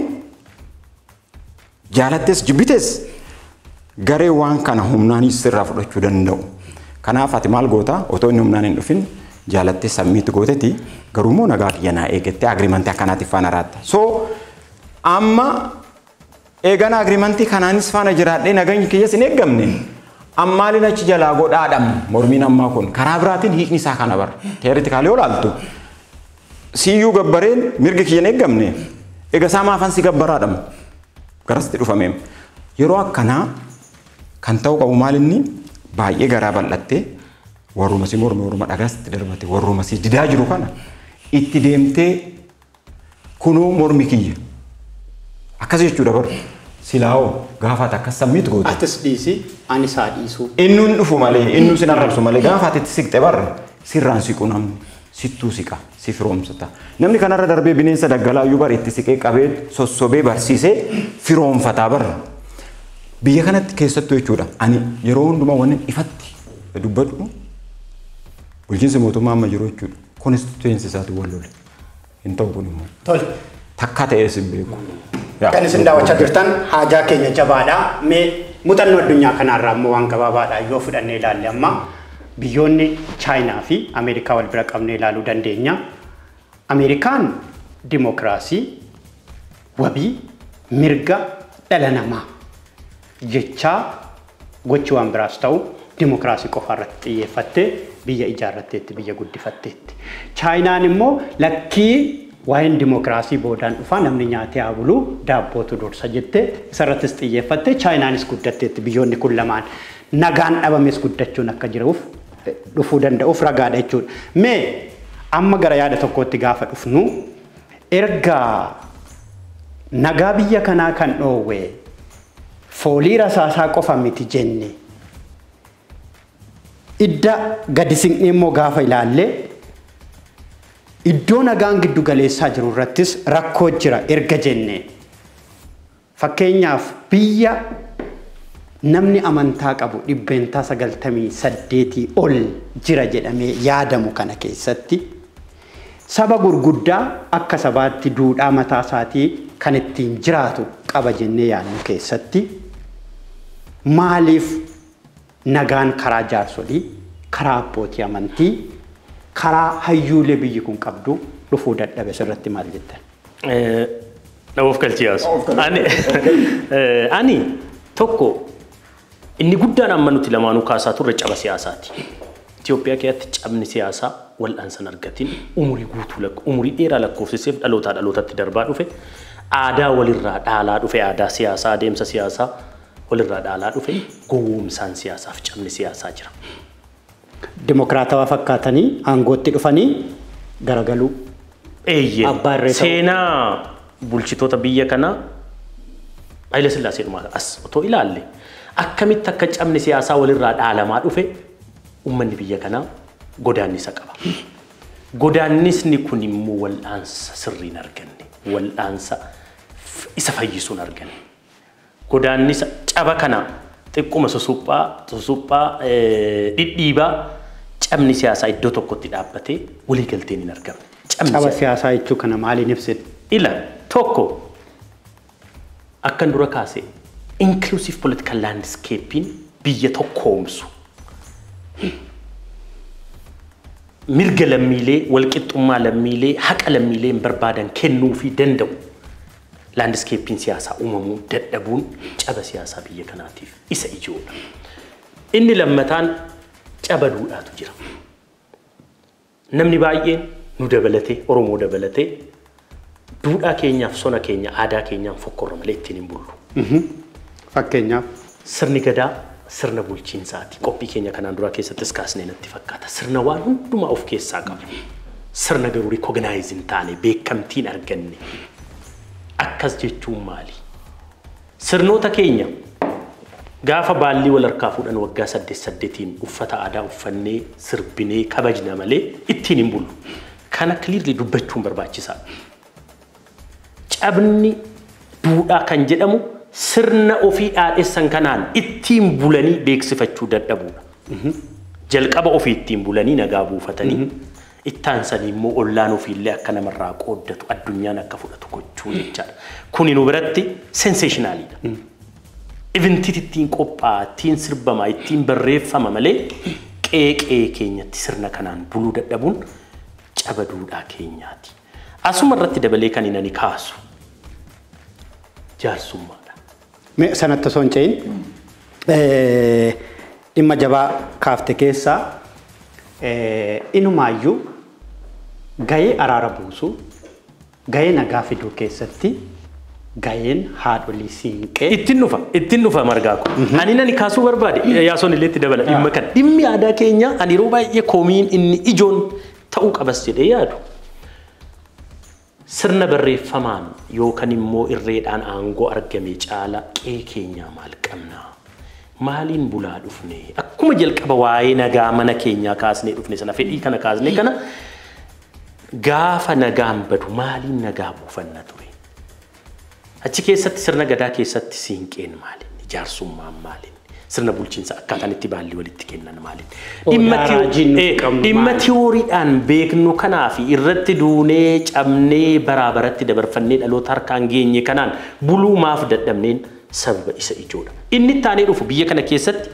jaalattes jibbites garee waan kana humnaan sirraa fudhachuu danda'u. Kanaaf ati maal goota otoo inni humnaan hin dhufin jaalattee sammiitti gootetti garuu immoo nagaa kiyya naa eegattee agriimantii akkanaatiif faana raatta. So amma eegana agriimantii kanaanis faana jiraadhee nageenyi kiyyas hin eeggamne. Ammaalin achi jalaa godhaadham mormiin ammaa kun karaa biraatiin hiikni isaa kana bara. Teoreetikaalii olaaltu. Siyyuu gabbareen mirgi kiyya hin eeggamne. Egaa isaa maafan si gabbaraadham. Garasti dhufameem. Yeroo akkanaa kan ta'u qabu maalinni baay'ee garaa bal'attee warruma si morme warruma dhagaatti darbate warruma si didaa jiru kana itti deemtee kunoo mormi kiyya. Akkas jechuudha bara. Silaa'oo gaafaat akkas sammiitu goote. Atis dhiisi ani isaa dhiisu. Innuun dhufu malee innuun sin arrabsu malee gaafaat itti siqxe bara sirraan siqu namni sittuu siqa si firoomsata. Namni kanarra darbee bineensa daggalaa iyyuu bara itti siqee qabee sossobee barsiisee firoomfataa bara. Biyya kanatti keessattuu jechuudha. Ani yeroo hundumaa waan ifatti dubbadhu bulchiinsi mootummaa amma jiru jechuudha. Konstituensi isaatu wal lole. Hin ta'u kun immoo. Tole. Takka ta'ees hin beeku. Kan isin daawwachaa jirtan haajaa keenya jabaadha. Mee muuxannoo addunyaa kanarraa immoo waan gabaabaadha yoo fudhannee ilaalle amma biyyoonni Chaayinaa fi Ameerikaa wal bira qabnee ilaaluu dandeenya. Ameerikaan dimokiraasii wabii mirga dhala namaa jechaa gochi waan biraas ta'u dimokiraasii qofa irratti xiyyeeffattee biyya ijaarratteetti biyya guddifatteetti. Chaayinaan immoo lakkii waa'een dimokiraasii boodaan dhufaa namni nyaatee haa bulu daabbootu dursa jettee isarrattis xiyyeeffattee Chaayinaanis guddatteetti biyyoonni kun lamaan nagaan dhabames guddachuun akka jiruuf dhufuu danda'uuf ragaadha jechuudha. Mee amma gara yaada tokkootti gaafa dhufnu erga nagaa biyya kanaa kan dhoowwe foolii rasaasaa qofa miti jenne idda gadi siqnee immoo gaafa ilaalle iddoo nagaan giddu galeessaa jiru irrattis rakkoo jira erga jenne. Fakkeenyaaf biyya namni amantaa qabu dhibbeentaa sagaltamii saddeetii ol jira jedhamee yaadamu kana keessatti saba gurguddaa akka sabaatti duudhaa mataa isaatii kan ittiin jiraatu qaba jennee yaadnu keessatti maaliif nagaan karaa jaarsolii karaa abbootii amantii karaa hayyuulee biyyi kun qabdu dhufuu dadhabe sirratti maal jettan? Namoota galchiyaas. Ani ani tokko inni guddaan amma nuti lamaanuu kaasaa turre caba siyaasaati. Itoophiyaa keessatti cabni siyaasaa wal'aansan argatiin umurii guutuu lakko umurii dheeraa lakkoofsiseef dhalootaa dhalootatti darbaa dhufe aadaa walirraa dhaalaa dhufe aadaa siyaasaa adeemsa siyaasaa walirraa dhaalaa dhufe gowwoomsaan siyaasaaf cabni siyaasaa jira. Dimokiraatawaa fakkaatanii aangootti dhufanii garagaluu. Eeyyee seenaa bulchitoota biyya kanaa Haile Sillaasee dhumaa as otoo ilaalle akkamitti akka cabni siyaasaa walirraa dhaalamaa dhufe uummanni biyya kanaa godaannisa qaba. Godaannisni kun immoo wal'aansa sirriin arganne wal'aansa isa fayyisuun arganne. Godaannisa caba kana xiqquma susuphaa susuphaa dhidhiibaa cabni siyaasaa iddoo tokkotti dhaabbatee walii galteen hin argamne. Caba siyaasaa jechuun kana maaliin ibsite? Ila tokko akkan dura kaase inclusive political landscapein biyya tokkoomsu mirga lammiilee walqixxummaa lammiilee haqa lammiilee barbaadan kennuu fi danda'u laandiskeeppiin siyaasaa uumamuu dadhabuun caba siyaasaa biyya kanaatiif isa ijoodha. Inni lammataan caba duudhaatu jira. Namni baay'een nu dabalatee Oromoo dabalatee duudhaa keenyaaf sona keenya aadaa keenyaan fokkorra malee ittiin hin bullu. Fakkeenyaaf sirni gadaa sirna bulchiinsaati. Qophii keenya kanaan dura keessattis kaasnee natti fakkaata. Sirna waan hundumaa of keessaa qabu. Sirna garuu rikognaayiz hin taane beekamtiin arganne. Akkas jechuun maali? Sirnoota keenya gaafa baalli wal harkaa fuudhan waggaa saddeet saddeetiin uffata aadaa uffannee sirbinee kabajna malee ittiin hin bullu. Kana clearly dubbachuun barbaachisaadha. Cabni duudhaa kan jedhamu sirna ofii dhaadheessan kanaan ittiin bulanii beeksifachuu dadhabuudha. Jalqaba ofii ittiin bulanii nagaa buufatanii ittaansanii immoo ollaan ofiillee akka namarraa qooddatu addunyaan akka fudhatu gochuu jechaadha. Kuni nu biratti sensationaalidha. Eventit ittiin qophaa'a, ittiin sirbamaa, ittiin barreeffama malee qeeqee keenyatti sirna kanaan buluu dadhabuun caba duudhaa keenyaati. Asuma irratti dabalee kan inni kaasu jaarsummaadha. Mee sanatti osoo hin ce'in dhimma jabaa kaafte keessaa inumaayyuu gahee araara buusuu, gahee nagaa fiduu keessatti gaheen haadholii siinqee ittiin dhufa ittiin dhufa margaa kun ani nani kaasuu barbaade yaasoon illee itti dabala dhimma kan dhimmi aadaa keenya ani yeroo baay'ee koomiin inni ijoon ta'uu qabas jedhee yaadu sirna barreeffamaan yookaan immoo irreedhaan aangoo argame caala qee keenyaa maal qabna maaliin bulaa dhufne akkuma jalqaba waa'ee nagaa mana keenyaa kaasnee dhufne sana fedhii kana kaasnee kana gaafa nagaan badu maaliin nagaa buufanna ture achi keessatti sirna gadaa keessatti siinqeen maaliin jaarsummaan maaliin sirna bulchiinsa akkaataan itti baalli walitti kennan maaliin dhimma tiyooriidhaan beeknu kanaa fi irratti duunee cabnee baraabaratti dabarfannee dhaloota harkaan geenye kanaan buluu maaf dadhabneen sababa isa ijoodha. Inni taanee dhufu biyya kana keessatti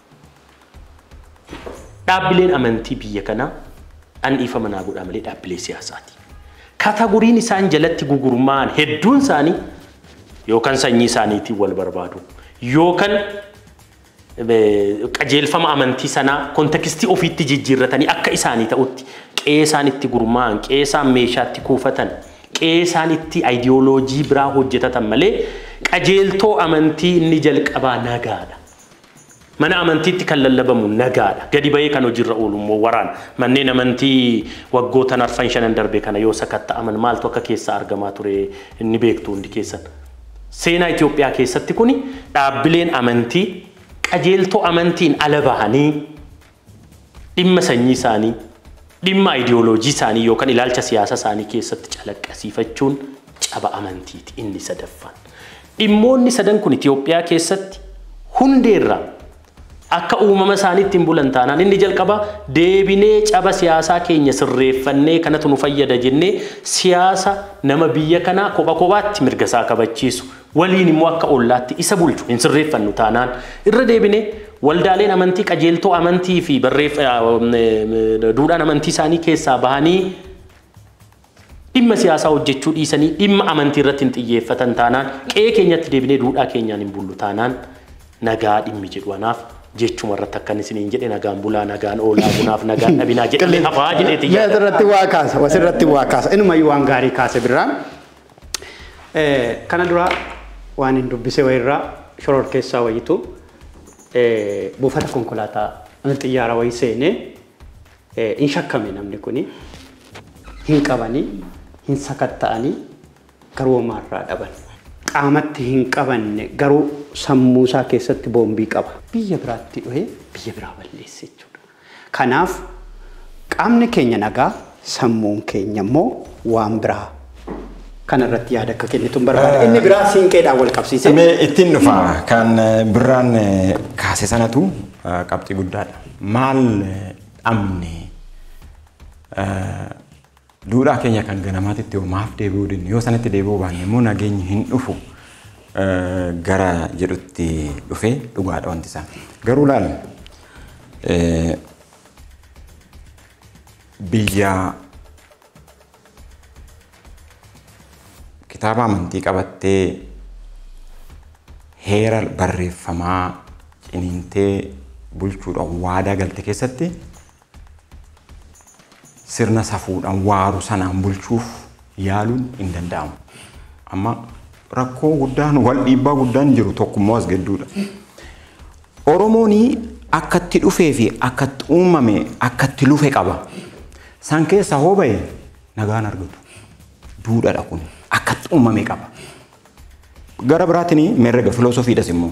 dhaabbileen amantii biyya kanaa an'iifa manaa godhaa malee dhaabbilee siyaasaati. Kaatagoriin isaan jalatti gugurmaan hedduun isaanii yookaan sanyii isaaniitiin wal barbaadu yookaan qajeelfama amantii sanaa kontekstii ofiitti jijjiirratanii akka isaanii ta'utti qeesaan itti gurmaa'an qeesaan meeshaatti kuufatan qeesaan itti ideoloojii biraa hojjetatan malee qajeeltoo amantii inni jalqabaa nagaadha. Mana amantiitti kan lallabamu nagaadha. Gadi bahee kan hojiirra oolu immoo waraana. Manneen amantii waggoota arfan shanan darbe kana yoo sakatta'aman maaltu akka keessa argamaa ture inni beektu hundi keessan. Seenaa Itoophiyaa keessatti kuni dhaabbileen amantii qajeeltoo amantiin ala bahanii dhimma sanyii isaanii dhimma ideoloojii isaanii yookaan ilaalcha siyaasa isaanii keessatti calaqqisiifachuun caba amantiiti inni sadaffaan. Dhimmoonni sadan kun Itoophiyaa keessatti hundeerraa akka uumama isaaniitti hin bulan taanaan inni jalqaba deebinee caba siyaasaa keenya sirreeffannee kanatu nu fayyada jennee siyaasa nama biyya kanaa kopha kophaatti mirga isaa kabachiisu waliin immoo akka ollaatti isa bulchu hin sirreeffannu taanaan irra deebinee waldaaleen amantii qajeeltoo amantii fi duudhaan amantii isaanii keessaa bahanii dhimma siyaasaa hojjechuu dhiisanii dhimma amantii irratti hin xiyyeeffatan taanaan qe'ee keenyatti deebinee duudhaa keenyaan hin bullu taanaan nagaa dhimmi jedhu anaaf jechuma irratti akkan isiniin jedhe nagaan bulaa nagaan oolaa bunaaf nagaan dhabinaa jedhee hafaa jedheeti yaada. Asirratti waa kaasa asirratti waa kaasa inumayyuu waan gaarii kaase biraan kana dura waan hin dubbise wayirraa shoror keessaa wayitu buufata konkolaataa xiyyaara wayii seenee hin shakkame namni kuni hin qabanii hin sakatta'anii garuu homaarraa dhaban. Qaamatti hin qabanne garuu sammuusaa keessatti boombii qaba. Biyya biraatti dhuhee biyya biraa balleesse jechuudha. Kanaaf qaamni keenya nagaa sammuun keenya immoo waan biraa kanarratti yaada akka kennitu barbaada. Inni biraa siinqeedhaan wal qabsiise. Mee ittiin dhufa kan biraan kaase sanatu qabxii guddaadha. Maal dhabne duudhaa keenya kan ganamaatitti yoo maaf deebi'uu dinne yoo sanatti deebi'uu baanne immoo nageenyi hin dhufu gara jedhutti dhufee dhugaadha wanti isaa. Garuu laal biyya kitaaba amantii qabattee heera barreeffamaa ciniintee bulchuudhaan waadaa galte keessatti sirna safuudhaan waaru sanaan bulchuuf yaaluun hin danda'amu. Amma rakkoo guddaan wal dhiibbaa guddaan jiru tokkummaa as gidduudha. Oromoonii akkatti dhufee fi akkatti uumame akkatti lufe qaba. San keessa hoo ba'e nagaan argatu. Duudhaadha kun akkatti uumame qaba. Gara biraatiin herrega filoosofiidhas immoo.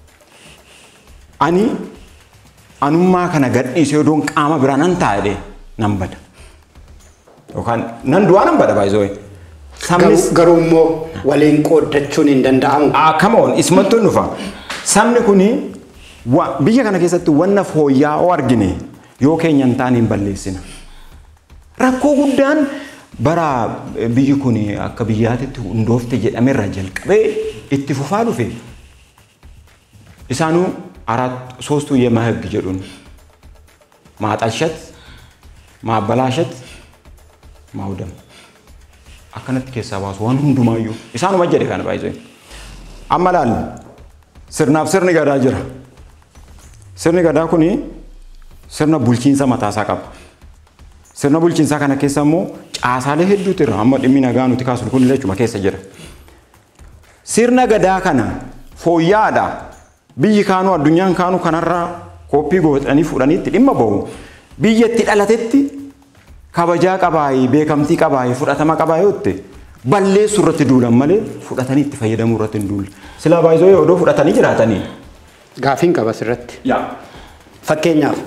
Ani anummaa kana gadhiisee odoon qaama biraa nan taa'ee nan bada. Yookaan nan du'aa nan bada baay'isoo. Sabnis garuu immoo waliin qooddachuun hin danda'amu. Come on, ismattuu dhufa. Sabni kuni biyya kana keessatti wanna fooyya'oo argine yoo keenya hin taane hin balleessina. Rakkoo guddaan bara biyyi kun akka biyyaatitti hundoofte jedhamerra jalqabee itti fufaa dhufe. Isaanuu arat ሶስቱ የማህግ ጀዱን ማጣሸት ማበላሸት ማውደም አከነት ከሰባስ ዋን ሁንዱማዩ ኢሳኑ መጀደ ካን ባይዘ አመላል ስርናፍ ስርኒ ጋዳ ጅራ ስርኒ ጋዳ ኩኒ ስርና ቡልቺንሳ ማታሳ ቀብ ስርና ቡልቺንሳ ካነ ከሰሞ ጫሳለ ሄዱት ራ አመ ድሚ ነጋኑ ትካሱ ኩኒ ለቹ ማከሰ ጅራ ስርና ጋዳ ካና ፎያዳ biyyi kaanu addunyaan kaanu kanarra koppii godhanii fudhaniitti dhimma bahu biyyatti dhalatetti kabajaa qabaayi beekamtii qabaayi fudhatama qabaayotte balleessu irratti duulan malee fudhatanii itti fayyadamuu irratti hin duulle silaa baay'isoo yoo fudhatanii jiraatanii gaafiin qabas irratti yaa fakkeenyaaf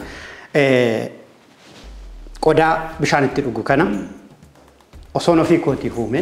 qodaa bishaan itti dhugu kana osoon ofii kootii huume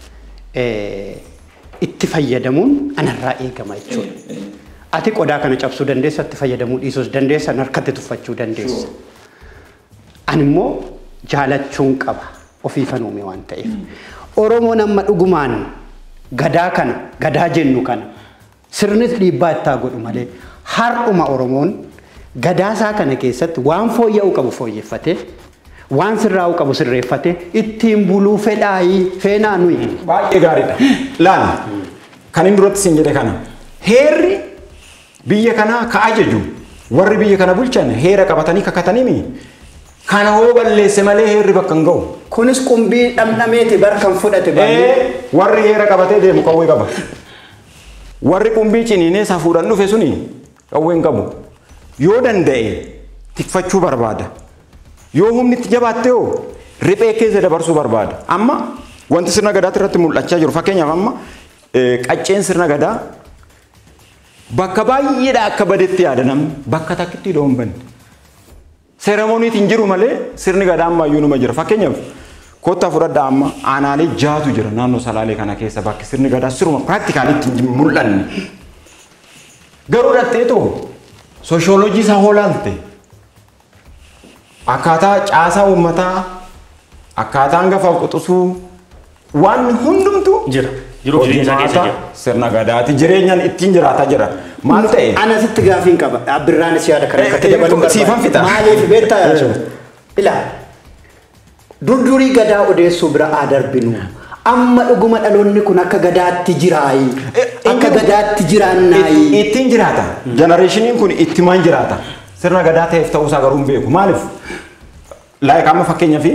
itti fayyadamuun anarraa eegama jechuudha. Ati qodaa kana cabsuu dandeessa itti fayyadamuu dhiisuus dandeessa harkatti tuffachuu dandeessa. Ani immoo jaalachuun qaba ofiifan uume waan ta'eef. Oromoon amma dhugumaan gadaa kana gadaa jennu kana sirnis dhiibbaa itti godhu malee har'uma Oromoon gadaa isaa kana keessatti waan fooyya'uu qabu fooyyeffatee waan sirraa'uu qabu sirreeffatee ittiin buluu fedhaayii feenaa nuyi. Baay'ee gaariidha. Laal kan inni duratti siin jedhe kana heerri biyya kana ka ajaju warri biyya kana bulchan heera qabatanii kakatanii mi kana hoo balleesse malee heerri bakka hin ga'u. Kunis qumbii dhamdhameeti barkan fudhate baay'ee warri heera qabatee deemu qawwee qaba. Warri qumbii ciniinee safuudhaan dhufe suni qawwee hin qabu. Yoo danda'e tikfachuu barbaada. Yoo humni itti jabaatte hoo riphee keessa dabarsuu barbaada. Amma wanti sirna gadaatti irratti mul'achaa jiru fakkeenyaaf amma qacceen sirna gadaa bakka baay'eedha akka badetti yaadanam bakka takkitti doon banne seremooniitiin jiru malee sirni gadaa ammayyuu numa jira fakkeenyaaf kottaa fudhadhaa amma aanaalee jaatu jira naannoo salaalee kana keessa bakki sirni gadaa siruma piraktikaalitti mul'anne garuu dhatteetoo sooshoolojii isaa hoolaalte akkaataa caasaa uummataa akkaataa hangafa quxisuu waan hundumtu jira. Jiru jireenya keessa jira. Sirna gadaati jireenyaan ittiin jiraata jira. Maal ta'e? Ana sitti gaafiin qaba. Abbirraanis yaada kana akka dabaluu barbaada. Siifan fixa. Maaliif beektaa yaasoo? Ilaa durdurii gadaa odeessuu bira haa darbinu. Amma dhuguma dhaloonni kun akka gadaatti jiraayi. Akka gadaatti jiraannaayi. Ittiin jiraata. Jenereeshiniin kun ittimaan jiraata. Sirna gadaa ta'eef ta'uusaa garuu hin beeku. Maaliif? Laayik amma fakkeenyaaf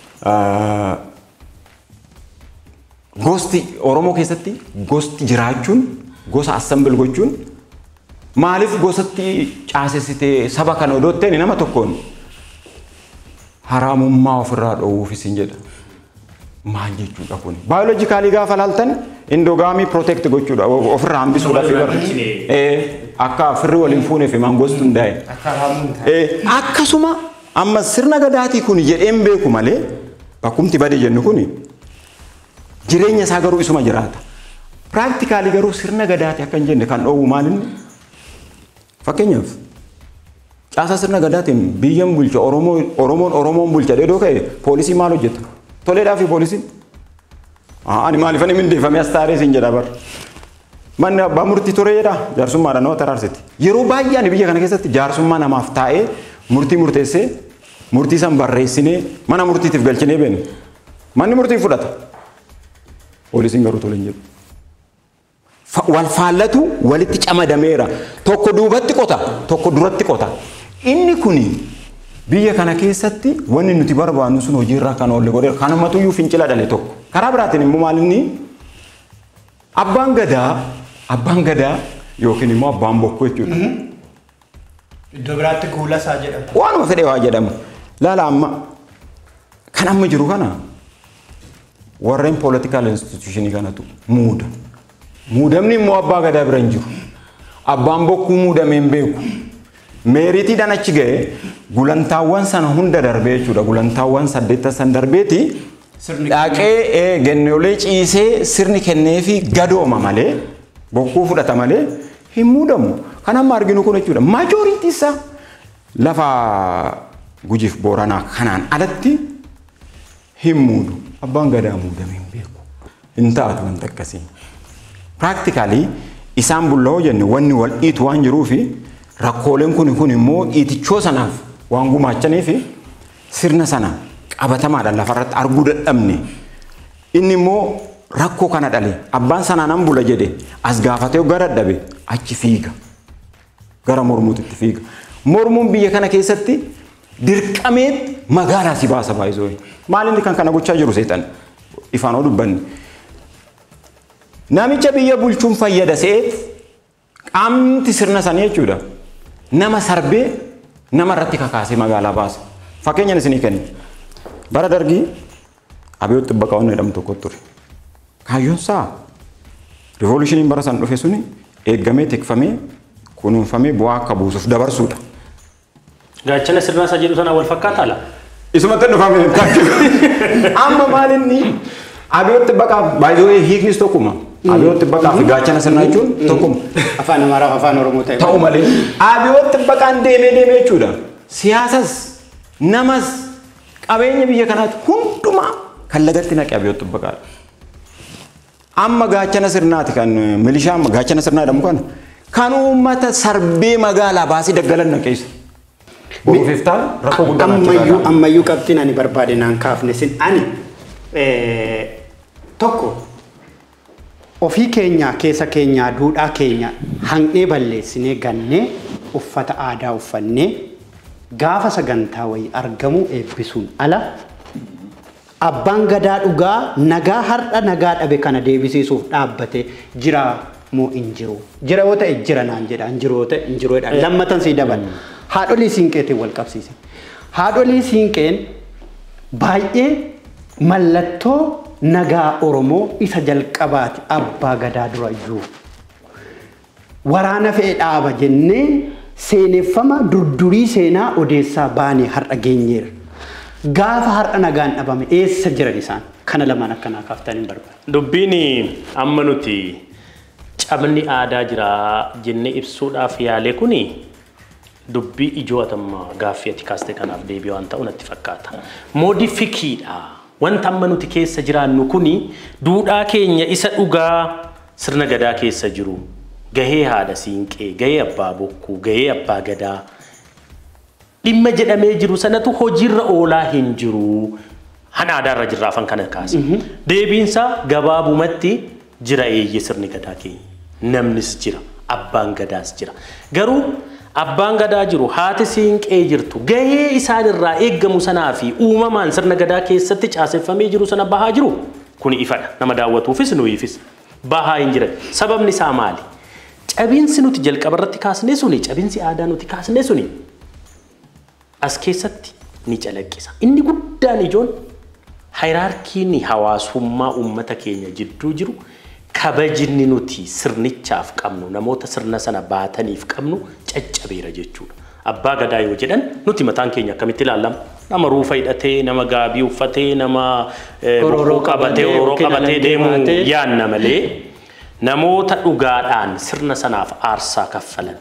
gosti Oromoo keessatti gosti jiraachuun gosa assembil gochuun maaliif gosatti caasessitee saba kana odootteen nama tokkoon haraamummaa ofirraa dhoowwuufis hin jedha. Maal jechuudha kun? Baayoloojikaalii gaafa laaltan indogaamii protect gochuudha ofirraa hambisuudhaaf barbaada. Akka firri waliin fuunee fi mangostu hundaa'e. Akkasuma amma sirna gadaatii kun jedheen beeku malee bakkumti badee jennu kuni jireenya isaa garuu isuma jiraata. Practically garuu sirna gadaati akka hin jenne kan dhoowwu maalinni fakkeenyaaf caasaa sirna gadaatiin biyyan bulcha Oromoo Oromoon Oromoon bulcha dheedoo ka'e poolisii maal hojjeta? Toleedhaa fi poolisiin ani maaliifan mindeeffamee as taaree siin jedha bar. Manni abbaa murtii ture jedha jaarsummaadhaan nama taraarsiti. Yeroo baay'ee ani biyya kana keessatti jaarsummaa namaaf taa'ee murtii murteessee murtii san barreessinee mana murtiitiif galchinee beenu. Manni murtii fudhata. Poolisiin garuu tole hin jedhu. Wal faallatu walitti camadameera. Tokko duubatti qota, tokko duratti qota. Inni kuni biyya kana keessatti wanni nuti barbaannu sun hojiirra kan oolle godhe kanumatu iyyuu fincila dhale tokko. Karaa biraatiin immoo maal inni abbaan gadaa abbaan gadaa yookiin immoo abbaan bokkuu jechuudha. Iddoo biraatti guula isaa jedhama. Waanuma fedhe waa jedhama. Laala amma kan amma jiru kana warreen political institutionii kanatu muuda. Muudamni immoo abbaa gadaa bira hin jiru. Abbaan bokkuu muudamee hin beeku. Meeritiidhaan achi ga'e gulantaawwan sana hunda darbee jechuudha. Gulantaawwan saddeetta san darbeeti dhaqee gennoolee ciisee sirni kenneefi gadooma malee bokkuu fudhata malee hin muudamu. Kan amma arginu kun jechuudha. Maajoriitii isaa lafa Gujiif Booranaa kanaan alatti hin muudu. Abbaan gadaa muudamee hin beeku. Hin taatu wanta akkasii. Practically isaan bulla'oo jenne wanni wal dhiitu waan jiruufi rakkooleen kun kun immoo dhiitichoo sanaaf waan gumaachaniifi sirna sana qabatamaadhaan lafarratti arguu dadhabne. Inni immoo rakkoo kana dhale abbaan sanaan an bula jedhe as gaafatee gara dadhabe achi fiiga. Gara mormuutitti fiiga. Mormuun biyya kana keessatti dirqameet magaalaa si baasa baay'isoo. Maalinni kan kana gochaa jiru seexan ifaan oo dubbanni. Namicha biyya bulchuun fayyada se'eet qaamti sirna sanii jechuudha. Nama sarbee nama irratti kakaasee magaalaa baase. Fakkeenyaan isinii kenni. Bara dargii Abiyoot Xibbaqaa waan jedhamu tokko ture. Kaayyoon isaa rivoolushiniin bara san dhufe suni eeggamee tikfamee kunuunfamee bu'aa akka buusuuf dabarsuudha. Gaachana sirna isaa jedhu sana wal fakkaataa laa? Isumatti dhufame. Amma maalinni Abiyoot Xibbaqaa baay'ee hiiknis tokkuma. Abiyoot Xibbaqaa fi gaachana sirnaa jechuun tokkuma. Afaan Amaaraa afaan Oromoo ta'e. Ta'u malee Abiyoot Xibbaqaan deemee deemee jechuudha. Siyaasas namas qabeenya biyya kanaatti hundumaa kan lagatti naqe Abiyoot Xibbaqaadha. Amma gaachana sirnaati kan milishaa gaachana sirnaa jedhamu kana kan uummata sarbee magaalaa baasii daggalan naqeessa. Boofiftaan rakkoo guddaa ammayyuu ammayyuu qabxiin ani barbaade naan kaafne sin ani tokko ofii keenya keessa keenyaa duudhaa keenya hanqee balleessinee gannee uffata aadaa uffannee gaafa sagantaa wayii argamu eebbisuun ala abbaan gadaa dhugaa nagaa har'a nagaa dhabe kana deebisiisuuf dhaabbate jira moo hin jiru. Jira yoo ta'e jira naan jedha hin jiru yoo ta'e hin jiru jedha. Lammatan sii dabala. Haadholii siinqeetiin wal qabsiise. Haadholii siinqeen baay'ee mallattoo nagaa Oromoo isa jalqabaati abbaa gadaa durayyuu. Waraana fe'ee dhaaba jennee seeneffama durdurii seenaa odeessaa baanee har'a geenyeera. Gaafa har'a nagaan dhabame eessa jiran isaan? Kana lamaan akkanaa kaaftan hin barbaadu. Dubbiin amma nuti cabni aadaa jira jennee ibsuudhaaf yaale kuni dubbii ijoo atamma gaaffii ati kaaste kanaaf deebii waan ta'u natti fakkaata. Moodifikiidha. Wanta amma nuti keessa jiraannu kuni duudhaa keenya isa dhugaa sirna gadaa keessa jiru. Gahee haadha siinqee, gahee abbaa bokkuu, gahee abbaa gadaa. Dhimma jedhamee jiru sanatu hojiirra oolaa hin jiru. Han aadaarra jirra afaan kana kaase. Deebiinsa gabaabumatti jira eeyyee sirni gadaa keenya. Namnis jira, abbaan gadaas jira. Garuu abbaan gadaa jiru haati siinqee jirtu gahee isaanirraa eeggamu sanaa fi uumamaan sirna gadaa keessatti caaseffamee jiru sana bahaa jiru kun ifadha nama daawwatuufis nuyiifis bahaa hin jiran sababni isaa maali cabinsi nuti jalqaba irratti kaasnee suni cabinsi aadaa nuti kaasnee suni as keessatti ni calaqqisa inni guddaan ijoon hierarkiin hawaasummaa uummata keenya jidduu jiru kabajinni nuti sirnichaaf qabnu namoota sirna sana baataniif qabnu caccabeera jechuudha. Abbaa gadaa yoo jedhan nuti mataan keenya akkamitti ilaallama? Nama ruufa hidhatee, nama gaabii uffatee, nama bokkuu qabatee, ororoo qabatee deemu yaanna malee namoota dhugaadhaan sirna sanaaf aarsaa kaffalan.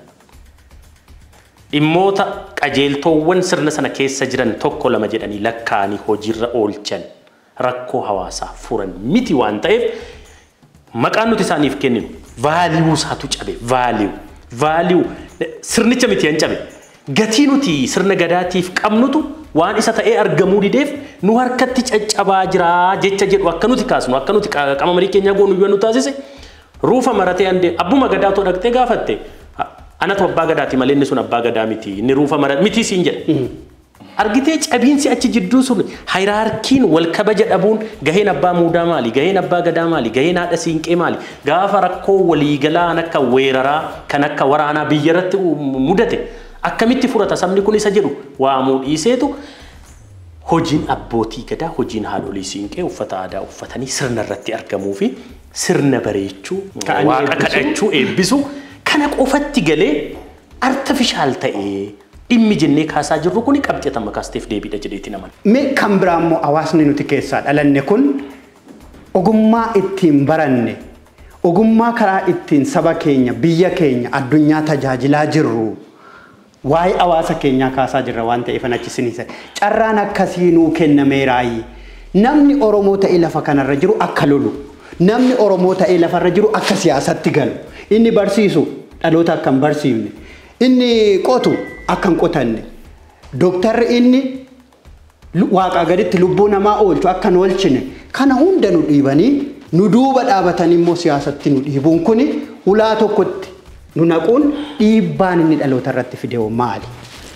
Dhimmoota qajeeltoowwan sirna sana keessa jiran tokko lama jedhanii lakkaanii hojiirra oolchan rakkoo hawaasaa furan miti waan ta'eef maqaan nuti isaaniif kenninu vaaliyuu isaatu cabe vaaliyuu vaaliyuu sirnicha miti hin cabe gatii nuti sirna gadaatiif qabnutu waan isa ta'ee argamuu dideef nu harkatti caccabaa jira jecha jedhu akka nuti kaasnu akka nuti qaama marii keenya goonu yoo nu taasise ruufa maratee ande abbuma gadaa to dhaqxee gaafatte anatu abbaa gadaati malee inni sun abbaa gadaa miti inni ruufa marat miti siin jedhe argitee cabiinsi achi jidduu sun hierarkiin wal kabaja dhabuun gaheen abbaa muudaa maali gaheen abbaa gadaa maali gaheen haadha siinqee maali gaafa rakkoo waliigalaa akka weeraraa kan akka waraanaa biyya irratti mudate akkamitti furata sabni kun isa jedhu waamuu dhiiseetu hojiin abbootii gadaa hojiin haadholii siinqee uffata aadaa uffatanii sirna irratti argamuu fi sirna bareechuu waaqa kadhachuu eebbisuu kana qofatti galee artifishaal ta'ee dhimmi jennee kaasaa jirru kuni qabxeetama kaasteef deebiidha jedheetti naman. Mee kan biraa immoo hawaasni nuti keessaa dhalanne kun ogummaa ittiin baranne ogummaa karaa ittiin saba keenya biyya keenya addunyaa tajaajilaa jirru waa'ee hawaasa keenyaa kaasaa jirra waan ta'eef anachisiinisa carraan akkasii nuu kennameeraayi namni Oromoo ta'ee lafa kanarra jiru akka lolu namni Oromoo ta'ee lafarra jiru akka siyaasatti galu inni barsiisu dhaloota akkan barsiifne inni qotu akkan qotanne doktarri inni waaqa gaditti lubbuu namaa oolchu akkan oolchine kana hunda nu dhiibanii nu duuba dhaabatanii immoo siyaasatti nu dhiibuun kuni hulaa tokkotti nu naquun dhiibbaan inni dhaloota irratti fidee maali?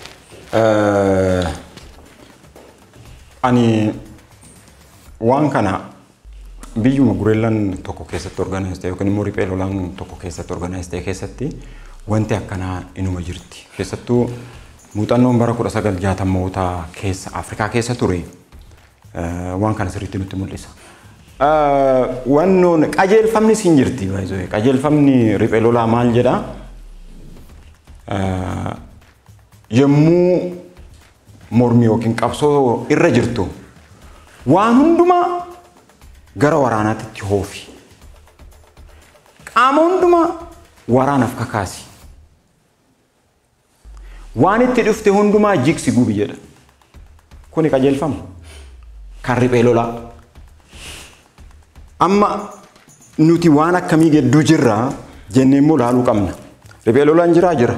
Ani waan kana biyyuma gureellan tokko keessatti organize yookiin immoo riphee lolaan tokko keessatti organize keessatti wanti akkanaa inuma jirti. Keessattuu muuxannoon bara kudha sagal jaatamoota keessa Afrikaa keessa ture waan kana sirriitti nutti mul'isa. Wannoon qajeelfamni siin jirti baay'ee qajeelfamni riphee lolaa maal jedha yommuu mormii yookiin qabsoo irra jirtu waan hundumaa gara waraanaatti hoofi qaama hundumaa waraanaaf kakaasi waan itti dhufte hundumaa jigsi gubi jedha kuni qajeelfama kan riphee lolaa amma nuti waan akkamii gidduu jirra jennee immoo laaluu qabna riphee lolaan jiraa jira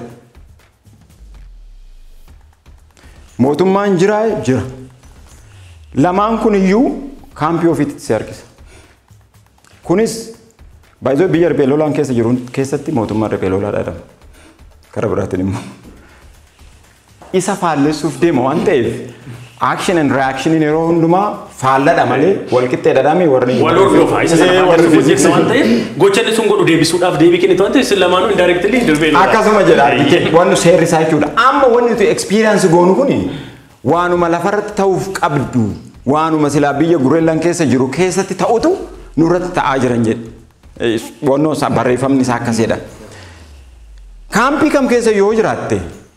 mootummaan jiraa jira lamaan kun iyyuu kaampii ofiitti si harkisa kunis baay'ee biyya riphee lolaan keessa jiru keessatti mootummaan riphee lolaa dhaadama karaa biraatiin immoo isa faallessuuf deema waan ta'eef action and reaction yeroo hundumaa faalladha malee walqixxee dhadhaamii warri waloo dhoofa isa sana faallessuuf jecha waan ta'eef gochanni sun godhu deebisuudhaaf deebii kennitu waan ta'eef isin lamaanuu indirectly riphee lolaa akkasuma jedha argite wannu seerri isaa jechuudha amma wanni nuti experience goonu kuni waanuma lafarratti ta'uuf qabdu waanuma silaa biyya gureellan keessa jiru keessatti ta'utu nurratti ta'aa jiran jedhe wannoo barreeffamni isaa akkasidha kaampii kam keessa yoo jiraatte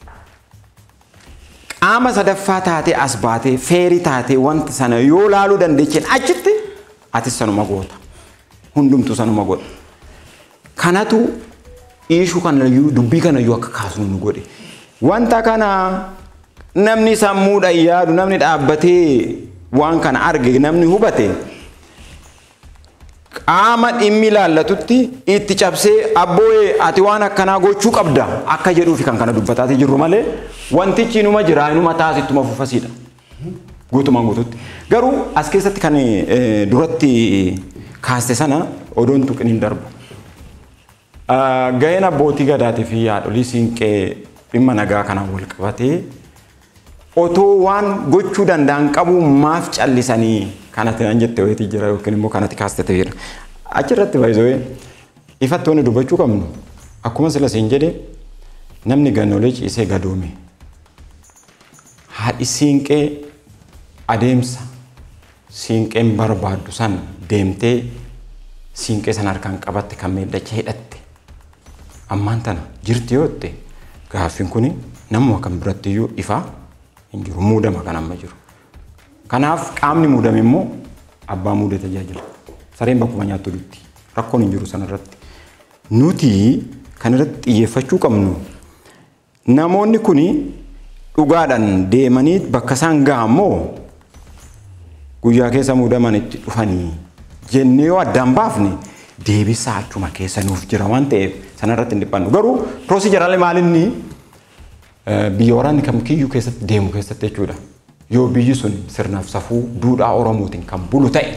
qaama sadaffaa taatee as baatee feerii taatee wanta sana yoo laaluu dandeechen achitti atis sanuma goota hundumtu sanuma godha kanatu iishuu kanayyuu dubbii kanayyuu akka kaasnu nu godhe wanta kana namni sammuudhaan yaadu namni dhaabbatee waan kana arge namni hubate qaama dhimmi laallatutti itti cabsee abbooyee ati waan akkanaa gochuu qabda akka jedhuufi kan kana dubbataatii jirru malee wantichi inuma jira inuma taasittuma fufasiidha guutumaan guututti garuu as keessatti kan duratti kaaste sana odoon tuqiniin darbu gaheen abbootii gadaatii fi haadholii siinqee dhimma nagaa kanaan wal qabatee otoo waan gochuu danda'an qabu maaf callisanii kanatti nan jette wayitii jira yookiin immoo kanatti kaaste ta'eera achirratti baay'ee ifattoonni dubbachuu qabnu akkuma sila siin jedhe namni gannolee ciisee gadoome haadhi siinqee adeemsa siinqeen barbaaddu san deemtee siinqee san harkaan qabatte kan miidhacha hidhatte ammaan tana jirti yoo ta'e gaaffiin kuni namuma kan biratti iyyuu ifaa hin jiru muudama kan amma jiru kanaaf qaamni muudame immoo abbaa muudee tajaajila sareen bakkuma nyaattu dutti rakkoon hin jiru sanarratti nuti kan irratti xiyyeeffachuu qabnu namoonni kuni dhugaadhaan deemanii bakka isaan gahamoo guyyaa keessa muudaman itti dhufanii jennee yoo addaan baafne deebisaa achuma keessa nuuf jira waan ta'eef sanarratti hin dhiphannu garuu piroosijaraalee maalinni biyya waraanni kam kiyyuu keessatti deemu keessatti jechuudha yoo biyyi sun sirnaaf safuu duudhaa Oromootiin kan bulu ta'e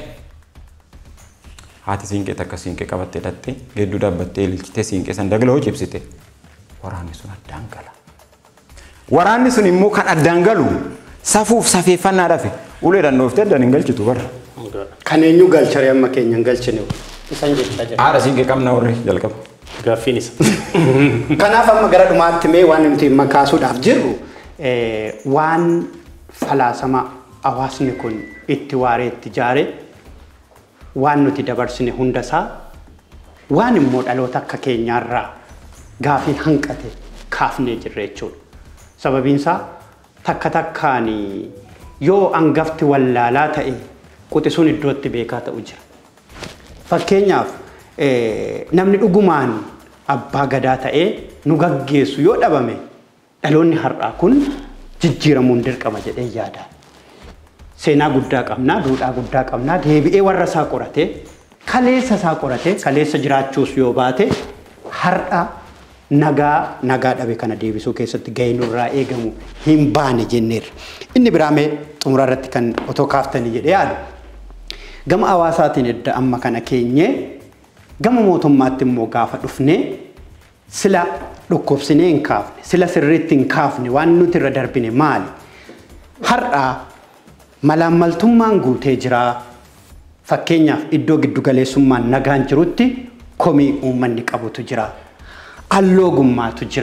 haati siinqee takka siinqee qabattee dhatte geedduu dhaabbattee ililchitee siinqee san dagaloo cibsite waraanni sun addaan gala. Waraanni sun immoo kan addaan galu safuuf safeeffannaa dhafe uleedhaan dhooftee addaan hin galchitu barra. Kan eenyu galcharee amma keenya hin galchine isaan jechaa jira. Haadha siinqee qabna warri jalqaba. Gaaffiin isa. Kanaaf amma gara dhumaatti mee waan nuti makaasuudhaaf jirru waan falaasama hawaasni kun itti waaree itti jaare waan nuti dabarsine hundasaa waan immoo dhaloota akka keenyaarraa gaafii hanqate kaafnee jirra jechuudha. Sababiin isaa takka takkaan yoo angafti wallaalaa ta'e quxisuun iddootti beekaa ta'u jira. Fakkeenyaaf namni dhugumaan abbaa gadaa ta'ee nu gaggeessu yoo dhabame dhaloonni har'aa kun jijjiiramuun dirqama jedhee yaada. Seenaa guddaa qabnaa, duudhaa guddaa qabnaa, deebi'ee warra isaa qoratee, kaleessa isaa qoratee, kaleessa jiraachuus yoo baate har'a nagaa nagaa dhabe kana deebisuu keessatti gahee nurraa eegamu hin baane jenneerra. Inni biraamee xumura irratti kan otoo kaaftanii jedhee yaadu. Gama hawaasaatiin edda amma kana keenyee gama mootummaatti immoo gaafa dhufnee sila dhukkubsinee hin kaafne, sila sirriitti hin kaafne waan nuti irra darbine maali? Har'aa malaammaltummaan guutee jira. Fakkeenyaaf iddoo giddu galeessummaan nagaan jirutti komii uummanni qabutu jira. Alloogummaatu jira.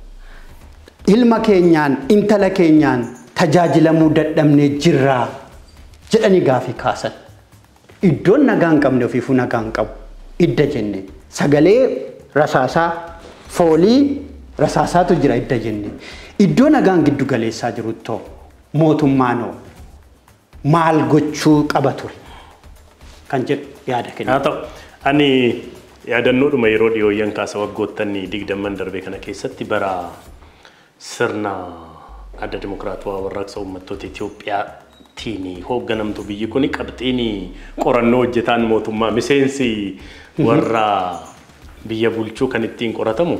Ilma keenyaan, intala keenyaan tajaajilamuu dadhabnee jirra jedhanii gaafii kaasan. Iddoon nagaan qabne ofiifuu nagaan qabu. Idda jenne sagalee rasaasaa foolii rasaasaatu jira idda jenne. Iddoo nagaan giddu galeessaa jiruttoo mootummaanoo maal gochuu qaba ture kan jedhu yaada kenna. Haa ta'u ani yaadannoodhuma yeroo dhiyooyyan kaasa waggoottan digdamman darbe kana keessatti bara sirna adda dimokiraatawaa warraaqsa uummattoota Itiyoophiyaatiin hoogganamtu biyyi kun qabxiin qorannoo hojjetaan mootummaa miseensi warra biyya bulchuu kan ittiin qoratamu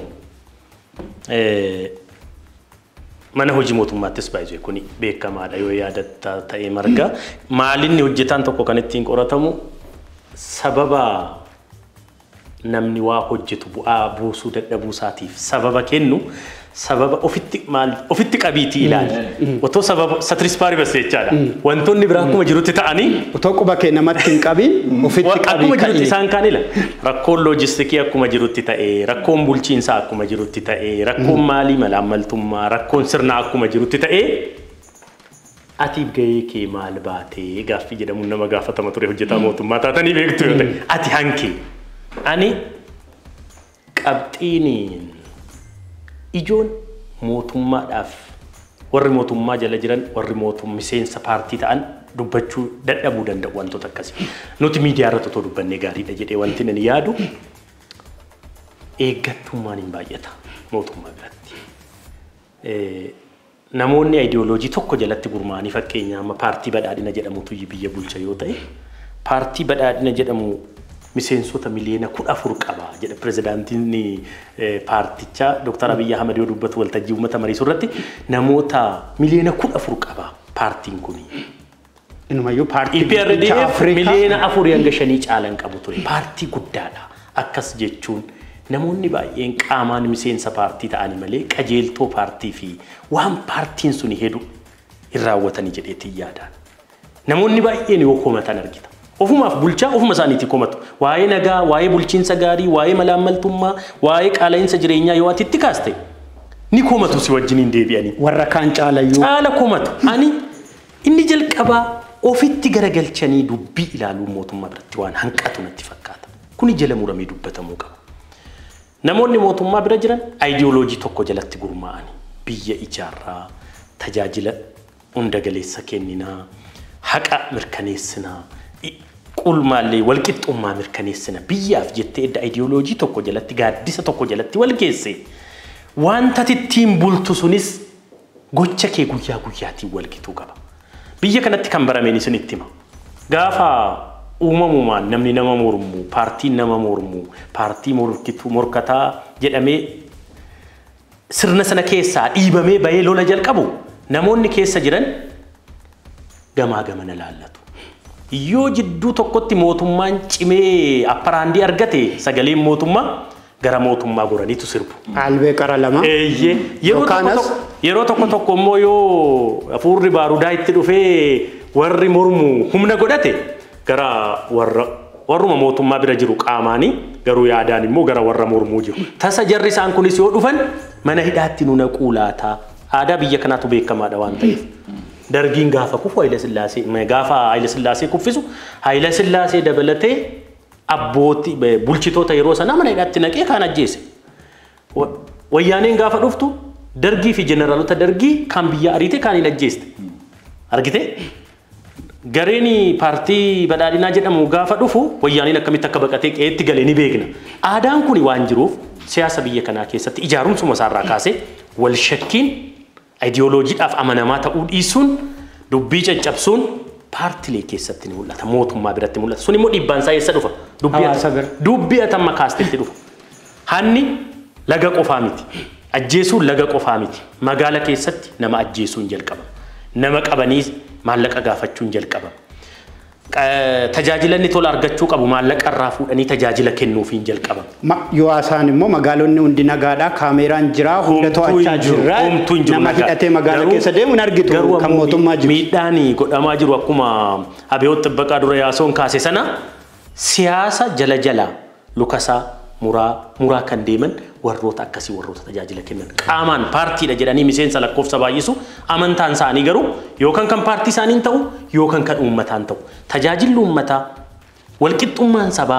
mana hojii mootummaattis baay'ee kun beekamaadha yoo yaadatta ta'e marga maalinni hojjetaan tokko kan ittiin qoratamu sababa namni waa hojjetu bu'aa buusuu dadhabuu isaatiif sababa kennu sababa ofitti maal ofitti qabiitii ilaali otoo sababa satrispaari bas jechaadha wantoonni biraa akkuma jirutti ta'anii otoo quba kee namatti hin qabiin ofitti qabii akkuma jirutti isaan kaan ila rakkoon loojistikii akkuma jirutti ta'e rakkoon bulchiinsaa akkuma jirutti ta'e rakkoon maalii malaammaltummaa rakkoon sirnaa akkuma jirutti ta'e atiif gahee kee maal baatee gaaffii jedhamuun nama gaafatama ture hojjetaa mootummaa taatanii beektu yoo ta'e ati hankee ani qabxiiniin ijoon mootummaadhaaf warri mootummaa jala jiran warri mootummaa miseensa paartii ta'an dubbachuu dadhabuu danda'u wantoota akkasii nuti miidiyaa irratti otoo dubbannee gaariidha jedhee wanti ani yaadu eeggattummaan hin baay'ata mootummaa biratti. Namoonni ideoloojii tokko jalatti gurmaa'anii fakkeenya amma paartii badhaadhina jedhamutu biyya bulcha yoo ta'e paartii badhaadhina jedhamu miseensota miliyoona kudha afur qaba jedha pirezidaantiin paartichaa Dr. Abiy Ahmed yoo dubbatu waltajjii uummata mariisuu irratti namoota miliyoona kudha afur qaba paartiin kun. Inumayyuu paartii E P R D F miliyoona afurii hanga shanii caalan qabu ture paartii guddaadha akkas jechuun namoonni baay'een qaamaan miseensa paartii ta'anii malee qajeeltoo paartii fi waan paartiin sun hedu irraawwatanii jedheetii yaadaan namoonni baay'een yoo komatan argita. Ofumaaf bulchaa ofuma isaaniitii komatu waa'ee nagaa waa'ee bulchiinsa gaarii waa'ee malaammaltummaa waa'ee qaala'insa jireenyaa yoo atitti kaaste ni komatu si wajjiniin deebi'anii warra kaan caalayyuu caala komatu ani inni jalqabaa ofitti garagalchanii dubbii ilaaluu mootummaa biratti waan hanqatu natti fakkaata kuni jala muramee dubbatamuu qaba namoonni mootummaa bira jiran ideoloojii tokko jalatti gurmaa'anii biyya ijaarraa tajaajila hunda galeessa kenninaa haqa mirkaneessinaa qulmaallee walqixxummaa mirkaneessina biyyaaf jettee edda ideoloojii tokko jalatti gaaddisa tokko jalatti wal geesse wanta tittiin bultu sunis gocha kee guyyaa guyyaatiin walqituu qaba biyya kanatti kan barameen isin itti hima gaafa uumamumaan namni nama mormu paartiin nama mormu paartii morkituu morkataa jedhamee sirna sana keessaa dhiibamee bahee lola jalqabu namoonni keessa jiran gamaa gamana laallatu. Yoo jidduu tokkotti mootummaan cimee apparaandii argate sagaleen mootummaa gara mootummaa goraniitu sirbu. Albee qara lama. Eeyyee yeroo tokko yeroo tokko tokko immoo yoo hafuurri baarudaa itti dhufee warri mormu humna godhate gara warra warruma mootummaa bira jiru qaamaanii garuu yaadaan immoo gara warra mormuu jiru. Tasa jarri isaan kunis yoo dhufan mana hidhaatti nu naquu laata. Aadaa biyya kanaatu beekamaadha waan ta'eef. Dargiin gaafa kufu Haayile Sillaasee gaafa Haayile Sillaasee kuffisu Haayile Sillaasee dabalatee abbootii bulchitoota yeroo sana mana hidhaatti naqee kaan ajjeese. Wayyaaneen gaafa dhuftu dargii fi jeneraalota dargii kan biyya ariite kaan hin ajjeeste. Argite? Gareen paartii badhaadhinaa jedhamu gaafa dhufu wayyaaneen akkamitti akka baqatee qe'eetti galee ni beekna. Aadaan kun waan jiruuf siyaasa biyya kanaa keessatti ijaarumsuma isaarraa kaasee wal shakkiin ideoloojiidhaaf amanamaa ta'uu dhiisuun dubbii caccabsuun paartilee keessatti ni mul'ata mootummaa biratti mul'ata. Sun immoo dhiibbaan isaa eessa dhufa? Dubbii atamma kaastetti dhufa. Hanni laga qofaa miti. Ajjeesuun laga qofaa miti. Magaala keessatti nama ajjeesuun jalqaba. Nama qabanii maallaqa gaafachuun jalqaba. Tajaajila inni tola argachuu qabu maallaqa irraa fuudhanii tajaajila kennuufiin jalqaba. Yoo asaan immoo magaalonni hundi nagaadhaa kaameeraan jira hunda to'achaa jira. Nama hidhatee magaala keessa deemu hin argitu kan mootummaa jiru. Miidhaan godhamaa jiru akkuma Abeewot Xibbaqaa dura yaasoon kaase sana siyaasa jala jala lukasaa muraa muraa kan deeman warroota akkasii warroota tajaajila kennan qaamaan paartiidha jedhanii miseensa lakkoofsa baay'isu amantaan isaanii garuu yookaan kan paartii isaaniin ta'u yookaan kan uummataan ta'u tajaajilli uummataa walqixxummaan sabaa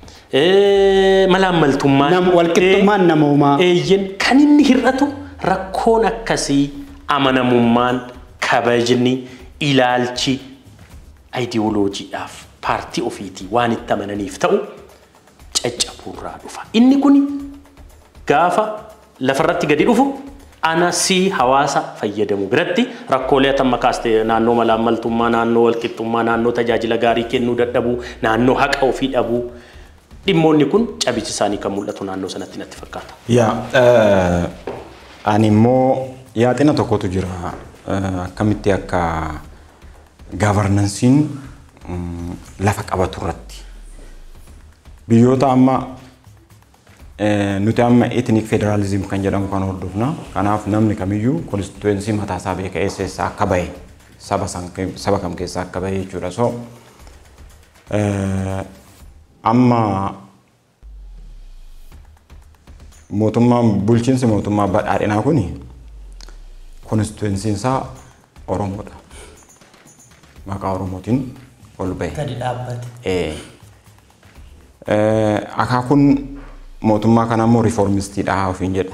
malaammaltummaan walqixxummaan namoomaa eeyyen kan inni hir'atu rakkoon akkasii amanamummaan kabajni ilaalchi ideoloojiidhaaf paartii ofiitii waan itti amananiif ta'u caccabuurraa dhufa. Inni kun gaafa lafarratti gadi dhufu ana si hawaasa fayyadamu biratti rakkoolee atamma kaaste naannoo malaammaltummaa naannoo walqixxummaa naannoo tajaajila gaarii kennuu dadhabuu naannoo haqa ofii dhabuu dhimmoonni kun cabichi isaanii kan mul'atu naannoo sanatti natti fakkaata. Yaa ani immoo yaaxina tokkotu jira akkamitti akka gavarnansiin lafa qabatu irratti biyyoota amma nuti amma ethnic federalism kan jedhamu kan hordofna kanaaf namni kamiyyuu constituency mataa isaa beeka eessa akka bahe saba saba kam keessa akka bahe jechuudha. So amma mootummaan bulchiinsi mootummaa badhaadhinaa kuni constituency isaa Oromoodha. Maqaa Oromootiin ol bahe. Gadi dhaabbate. Eh akaakun mootummaa kana immoo riformistiidha ofiin jedha.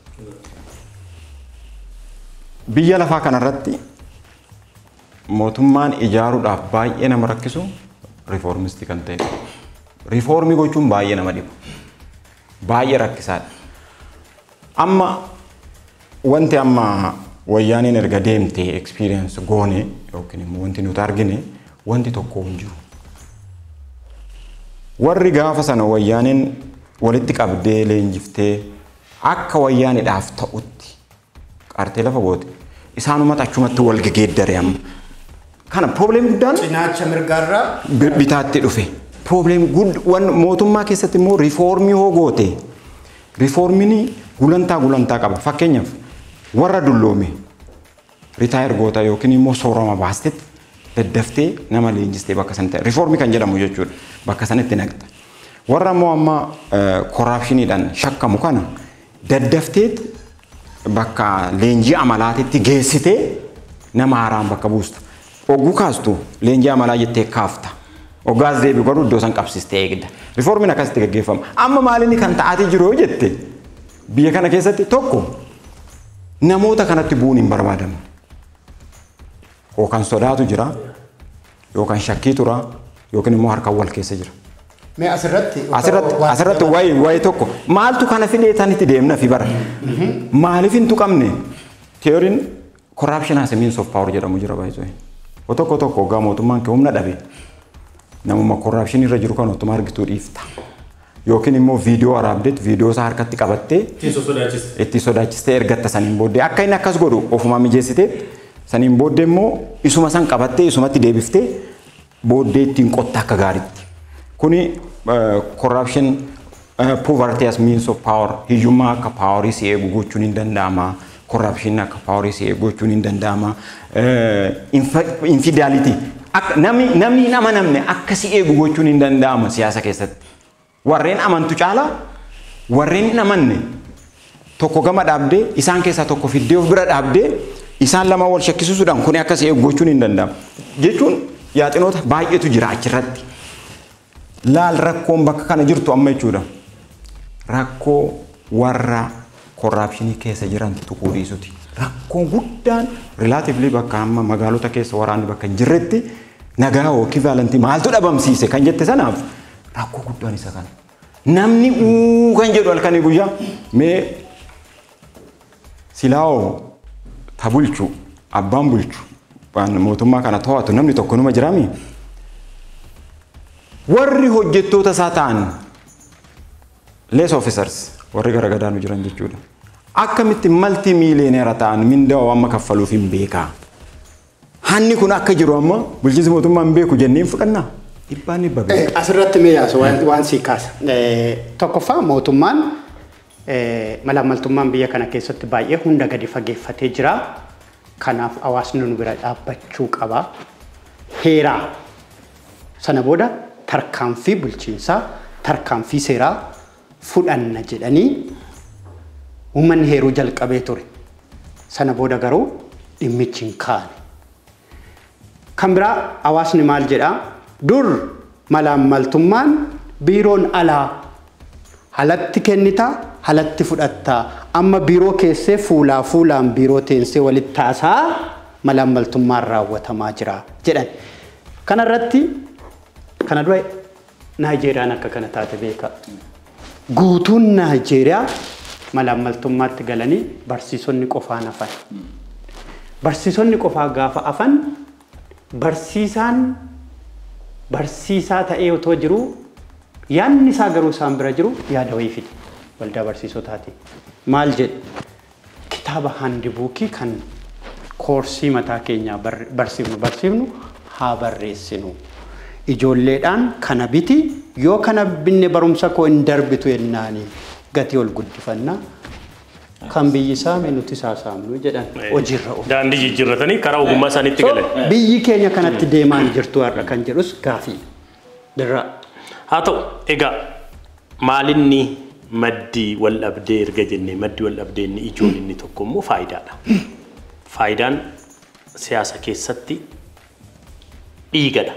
Biyya lafaa kanarratti mootummaan ijaaruudhaaf baay'ee nama rakkisu riformistii kan ta'e. Riformii gochuun baay'ee nama dhibu. Baay'ee rakkisaadha. Amma wanti amma wayyaaniin erga deemtee experience goone yookiin immoo wanti nuti argine wanti tokko hin jiru. Warri gaafa sana wayyaaniin walitti qabdee leenjiftee akka wayyaaniidhaaf ta'utti qartee lafa goote isaanumatti achumatti wal gegeeddare amma. Kana problem guddaan cinaacha mirgaarraa bitaatti dhufe. Problem gud wan mootummaa keessatti immoo riformii hoo goote. Riformiin gulantaa gulantaa qaba. Fakkeenyaaf warra dulloome retire goota yookiin immoo soorama baastetti daddaftee nama leenjistee bakka sanatti riformii kan jedhamu jechuudha. Bakka sanatti naqxa. Warra immoo amma corruptioniidhaan shakkamu kana daddafteet bakka leenjii amalaatitti geessitee nama haaraan bakka buusta. Ogguu kaastu leenjii amalaa jettee kaafta. Oggaas deebi godhu iddoo san qabsistee eegda. Riformiin akkasitti gaggeeffama. Amma maalinni kan ta'atii jiru yoo jette biyya kana keessatti tokko namoota kanatti bu'uun hin barbaadamu. Yookaan sodaatu jira, yookaan shakkii tura, yookiin immoo harkaan wal keessa jira. Mee asirratti asirratti asirratti waa'ee waa'ee tokko maaltu kana fidee tanitti deemna fi bara. Maaliif hin tuqamne? Theorin corruption as a means of power jedhamu jira baay'ee. O tokko tokko hoggaa mootummaan kee humna dhabe. Namuma corruption irra jiru kan ottuma argituu dhiifta. Yookiin immoo viidiyoo waraabdeet viidiyoo isaa harkatti qabattee itti sodaachistee ergatta saniin booddee akka inni akkas godhu ofuma mijeessitee Saniin booddee immoo isuma san qabattee isumatti deebiftee booddee ittiin qotta akka gaariitti. Kuni corruption poverty as means of power hiyyummaa akka powerii si eegu gochuun hin danda'ama. Corruption akka powerii si eegu gochuun hin danda'ama. Infidelity namni namni nama namne akka si eegu gochuun hin danda'ama siyaasa keessatti. Warreen amantu caalaa warreen hin amanne tokko gama dhaabdee isaan keessaa tokko fiddee of bira dhaabdee isaan lama wal shakkisuudhaan kun akka si eegu gochuun hin danda'amu. Jechuun yaaxinoota baay'eetu jira achirratti. Laal rakkoon bakka kana jirtu amma jechuudha. Rakkoo warra corruptionii keessa jiran tuquu dhiisuti. Rakkoon guddaan relatively bakka amma magaalota keessa waraanni bakka hin jirretti nagaa equivalentii maaltu dhabamsiise kan jette sanaaf rakkoo guddaan isa kana. Namni uu kan jedhu halkanii guyyaa mee silaa'oo ta bulchu abbaan bulchu waan mootummaa kana to'atu namni tokko numa jiraami. Warri hojjettoota isaa ta'an less officers warri garagadaanu jiran jechuudha. Akkamitti multi millionaire ta'an mindaa amma kaffaluuf hin beekaa. Hanni kun akka jiru amma bulchiinsi mootummaa hin beeku jenneen fudhannaa. Dhibbaan dhibba beeka. Asirratti mee yaasu waan sii kaasa. Tokkoffaa mootummaan malaammaltummaan biyya kana keessatti baay'ee hunda gadi fageeffatee jira. Kanaaf hawaasni nu bira dhaabbachuu qaba. Heeraa sana booda tarkaanfii bulchiinsaa tarkaanfii seeraa fudhanna jedhanii uummanni heeruu jalqabee ture. Sana booda garuu dhimmichi hin kaane. Kan biraa hawaasni maal jedhaa? Dur malaammaltummaan biiroon alaa halatti kennitaa halatti fudhattaa amma biiroo keessee fuulaa fuulaan biiroo teensee walitti taasaa malaammaltummaan raawwatamaa jira jedhan. Kanarratti kana dura Naayijeeriyaan akka kana taate beeka. Guutuun Naayijeriyaa malaammaltummaatti galanii barsiisonni qofaan hafan. Barsiisonni qofaa gaafa hafan barsiisaan barsiisaa ta'ee otoo jiru yaadni isaa garuu isaan bira jiru yaada wayii fide waldaa barsiisotaati. Maal jedhe kitaaba handibuukii kan koorsii mataa keenyaa barsiifnu barsiifnu haa barreessinu. Ijoolleedhaan kana biti yoo kana binne barumsa koo hin darbitu yennaanii gatii ol guddifannaa kan biyyi isaa nuti saasaamnu jedhan hojiirra oolu. Daandii jijjiirratanii karaa ogummaa isaaniitti galan. Biyyi keenya kanatti deemaa jirtu har'a kan jedhus gaafii dirraa. Haa ta'u egaa maalinni maddi wal dhabdee erga jennee maddi wal dhabdee inni ijoon inni tokko immoo faayidaadha. Faayidaan siyaasa keessatti dhiigadha.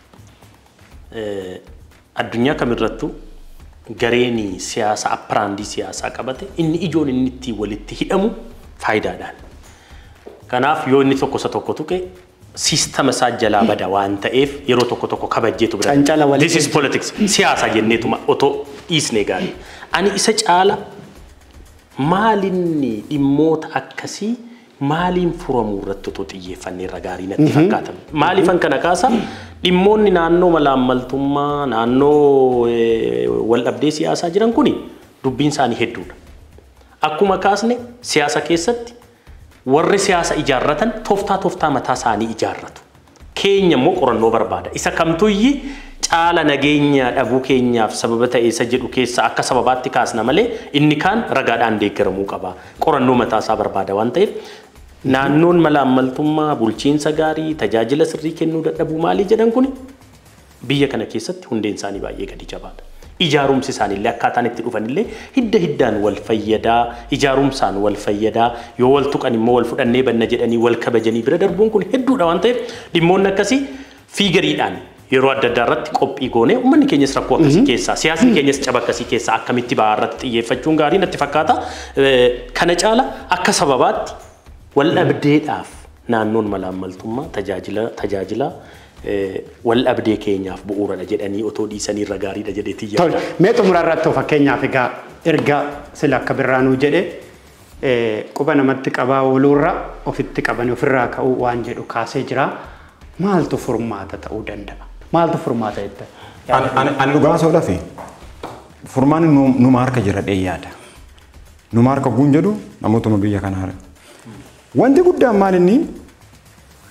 Addunyaa kamirrattu gareeni siyaasa apparaandii siyaasaa qabate inni ijoon inni itti walitti hidhamu faayidaadhaan. Kanaaf yoo inni tokko isa tokko tuqe siistama isaa jalaa bada waan ta'eef yeroo tokko tokko kabajjeetu bira. This is politics. Siyaasa jenneetuma otoo dhiisnee gaarii. Ani isa caala maalinni dhimmoota akkasii maaliin furamuu irratti otoo xiyyeeffannee irra gaarii natti fakkaatan. Maaliifan kana kaasa dhimmoonni naannoo malaammaltummaa naannoo wal dhabdee siyaasaa jiran kuni dubbiin isaanii hedduudha. Akkuma kaasne siyaasa keessatti warri siyaasa ijaarratan tooftaa tooftaa mataa isaanii ijaarratu. Keenya immoo qorannoo barbaada. Isa kamtuyyi caala nageenya dhabuu keenyaaf sababa ta'e isa jedhu keessa akka sababaatti kaasna malee inni kaan ragaadhaan deeggaramuu qaba. Qorannoo mataa isaa barbaada waan ta'eef naannoon malaammaltummaa bulchiinsa gaarii tajaajila sirrii kennuu dadhabuu maalii jedhan kuni biyya kana keessatti hundeen isaanii baay'ee gadi jabaadha. Ijaarumsi isaaniillee akkaataan itti dhufanillee hidda hiddaan wal fayyadaa ijaarumsaan wal fayyadaa yoo wal tuqan immoo wal fudhannee banna jedhanii wal kabajanii bira darbuun kun hedduudha waan ta'eef dhimmoonni akkasii fiigariidhaan yeroo adda addaa irratti qophii goonee uummanni keenyas rakkoo akkasii keessaa siyaasni keenyas caba akkasii keessaa akkamitti ba'aa irratti xiyyeeffachuun gaarii natti fakkaata. Kana caala akka sababaatti wal dhabdeedhaaf naannoon malaammaltummaa tajaajila tajaajila wal dhabdee keenyaaf bu'uuradha jedhanii otoo dhiisanii irra gaariidha jedheetii yaada. Mee xumura irratti fakkeenyaaf egaa erga sila akka birraanuu jedhe quba namatti qabaa ooluurra ofitti qabanii ofirraa ka'uu waan jedhu kaasee jira. Maaltu furmaata ta'uu danda'a? Maaltu furmaata jetta? Ani dhugaa soodhafe furmaan numa harka jira dheeyyaadha. Numa harka guun jedhu namootuma biyya kanaara. Wanti guddaan maal inni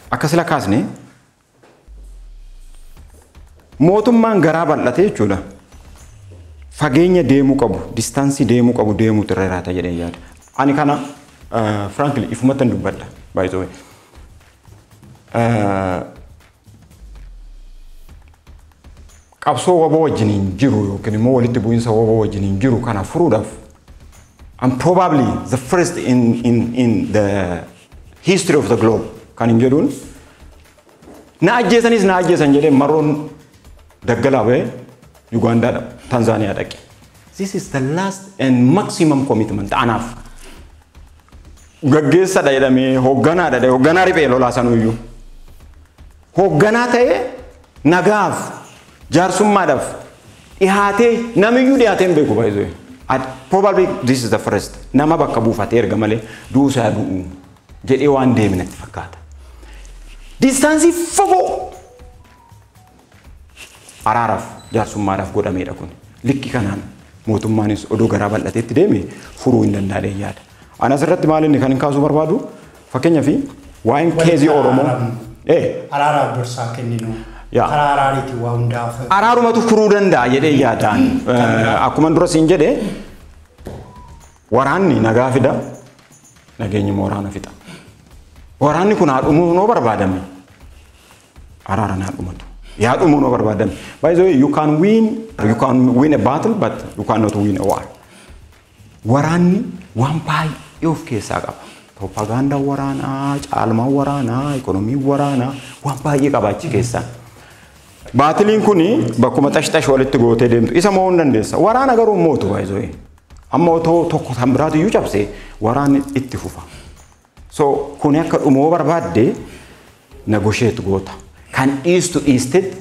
akkasila kaasne mootummaan garaa bal'ate jechuudha. Fageenya deemuu qabu, distaansii deemuu qabu deemuu irraa jedhee yaada. Ani kana frankly ifumatti hin dubbadha by the way. Qabsoo waboo wajjiniin jiru yookiin immoo walitti bu'iinsa waboo wajjiniin jiru kana furuudhaaf I'm probably the first in in in the history of the globe kan hin jedhuun na ajjeesanis na ajjeesan jedhee maroon daggalaa ba'ee Uganda Tanzania dhaqe. This is the last and maximum commitment anaaf. Gaggeessa dha jedhamee hoogganaa dha hoogganaa riphee lolaa sanuyyuu. Hoogganaa ta'ee nagaaf jaarsummaadhaaf dhihaatee namiyyuu dhihaatee hin beeku baay'ee. Probably this is the first. Nama bakka buufatee erga malee duusaa du'u jedhee waan deemnetti fakkaata. Distaansii fagoo araaraaf jaarsummaadhaaf godhameedha kun. Likki kanaan mootummaanis odoo garaa bal'ateetti deeme furuu hin danda'ee yaada. Ani asirratti maal inni kan hin kaasuu barbaadu fakkeenyaaf waa'een keezii Oromoo araaraaf dursaa kenninu. Araaraariiti waa hundaaf. Araarumatu furuu danda'a jedhee yaadaan. Akkuma dura siin jedhee waraanni nagaa fida nageenyi waraana fixa. Waraanni kun haadhumuu noo barbaadame. Araaraan haadhumatu. Yaadhumuu noo barbaadame. By the way, you can win, you can win a battle, but you cannot win a war. Waraanni waan baay'ee of keessaa qaba. Propaganda waraanaa, caalmaa waraanaa, ekonomii waraanaa waan baay'ee qabaachi keessaa. Baatiliin kuni bakkuma xash-xash walitti gootee deemtu isa mo'uu hin dandeessa. Waraana garuu mootu baay'ee. Amma otoo tokko kan biraatu iyyuu cabsee waraanni itti fufa. So kuni akka dhumoo barbaadde negotiate goota. Kan dhiistu dhiistetti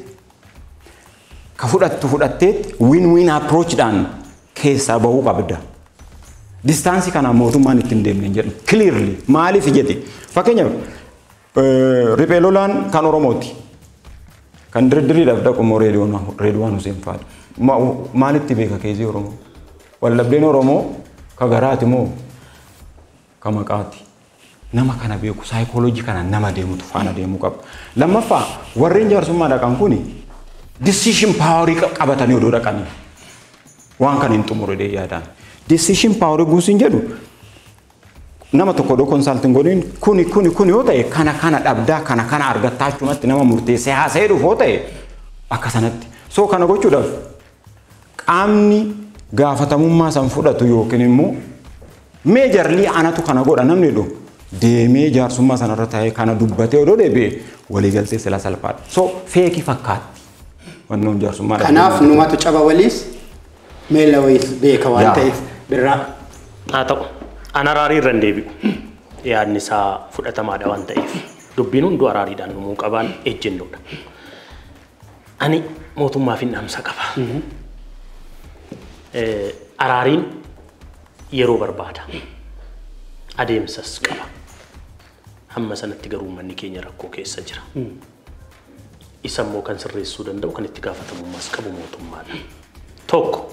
ka fudhattu fudhatteetti win-win approach-dhaan keessaa bahuu qabda. Distaansii kana mootummaan ittiin deemne jedhu clearly maaliif jedhe fakkeenyaaf riphee lolaan kan Oromooti. Kan dirdiriidhaaf dhaqummoo Reedwaan Hussein faadha. Maalitti beeka keezii Oromoo? Wallabdeen Oromoo ka garaati moo ka maqaati? Nama kana beeku saayikooloojii kana nama deemutu faana deemuu qaba. Lammaffaa warreen jaarsummaa dhaqan kuni decision power qabatanii odoo dhaqanii waan kan hin xumurre yaadaan. Decision power guusin jedhu nama tokko do consulting godhin kuni kuni kuni yoo ta'e kana kana dhabdaa kana kana argattaa achumatti nama murteessee haasa'ee dhufu yoo ta'e akka sanatti. So kana gochuudhaaf qaamni gaafatamummaa san fudhatu yookiin immoo meejarlii anatu kana godha namni dho deemee jaarsummaa sanarra taa'ee kana dubbatee odoo deebi'ee waliigaltee sila salphaadha. So feekii fakkaatti wannoon jaarsummaa. Kanaaf numatu caba waliis meela wayis beeka waan ta'eef birraa haa ta'u. Ana araarii irra hin deebi'u. Yaadni isaa fudhatamaadha waan ta'eef dubbiin hunduu araariidhaan dhumuu qabaan ejjennoodha. Ani mootummaaf hin dhaamsa qaba. Araariin yeroo barbaada. Adeemsas qaba. Hamma sanatti garuu manni keenya rakkoo keessa jira. Isa immoo kan sirreessuu danda'u kan itti gaafatamummaas qabu mootummaadha. Tokko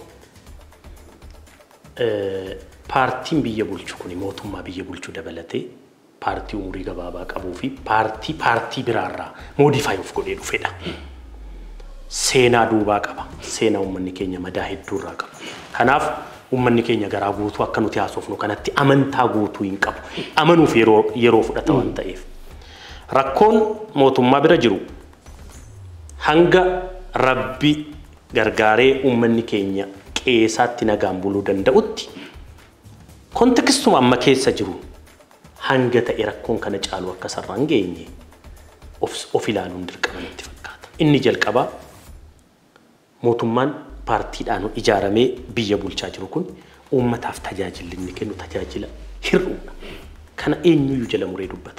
paartiin biyya bulchu kuni mootummaa biyya bulchuu dabalatee paartii umurii gabaabaa qabuu fi paartii paartii biraarraa moodifaayi of godhee dhufedha. Seenaa duubaa qaba. Seenaa uummanni keenya madaa hedduurraa qaba. Kanaaf uummanni keenya garaa guutuu akka nuti haasofnu kanatti amantaa guutuu hin qabu. Amanuuf yeroo yeroo fudhata waan ta'eef. Rakkoon mootummaa bira jiru hanga Rabbi gargaaree uummanni keenya qeesaatti nagaan buluu danda'utti kontekstuma amma keessa jiru hanga ta'e rakkoon kana caalu akka sarraan geenye of ilaaluun dirqama natti fakkaata. Inni jalqabaa mootummaan paartiidhaan ijaaramee biyya bulchaa jiru kun uummataaf tajaajilli inni kennu tajaajila hir'uudha. Kana eenyuyyuu jala muree dubbata.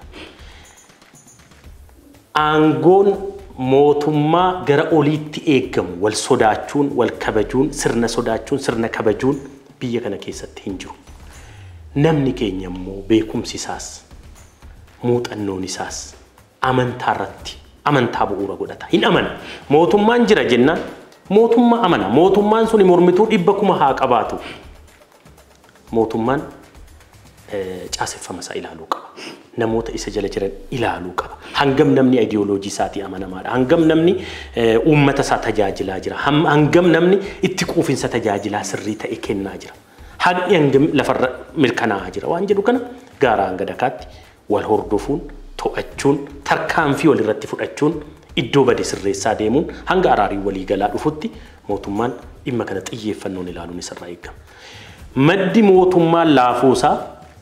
Aangoon mootummaa gara oliitti eegamu wal sodaachuun wal kabajuun sirna sodaachuun sirna kabajuun biyya kana keessatti hin jiru. Namni keenya immoo beekumsi isaas muuxannoon isaas amantaa irratti amantaa bu'uura godhata. Hin amana. Mootummaan jira jennaan mootummaa amana. Mootummaan suni mormituu dhibba kuma haa qabaatu. Mootummaan caaseffama isaa ilaaluu qaba. Namoota isa jala jiran ilaaluu qaba. Hangam namni ideoloojii isaatii amanamaadha. Hangam namni uummata isaa tajaajilaa jira. Hangam namni itti quufinsa tajaajilaa sirrii ta'e kennaa jira. Haqni hangam lafarra mirkanaa'aa jira. Waan jedhu kana gaaraa hanga dakaatti wal hordofuun, to'achuun, tarkaanfii walirratti fudhachuun, iddoo bade sirreessaa deemuun hanga araarii walii galaa dhufutti mootummaan dhimma kana xiyyeeffannoon ilaaluun isarraa eegama. Maddi mootummaan laafuusaa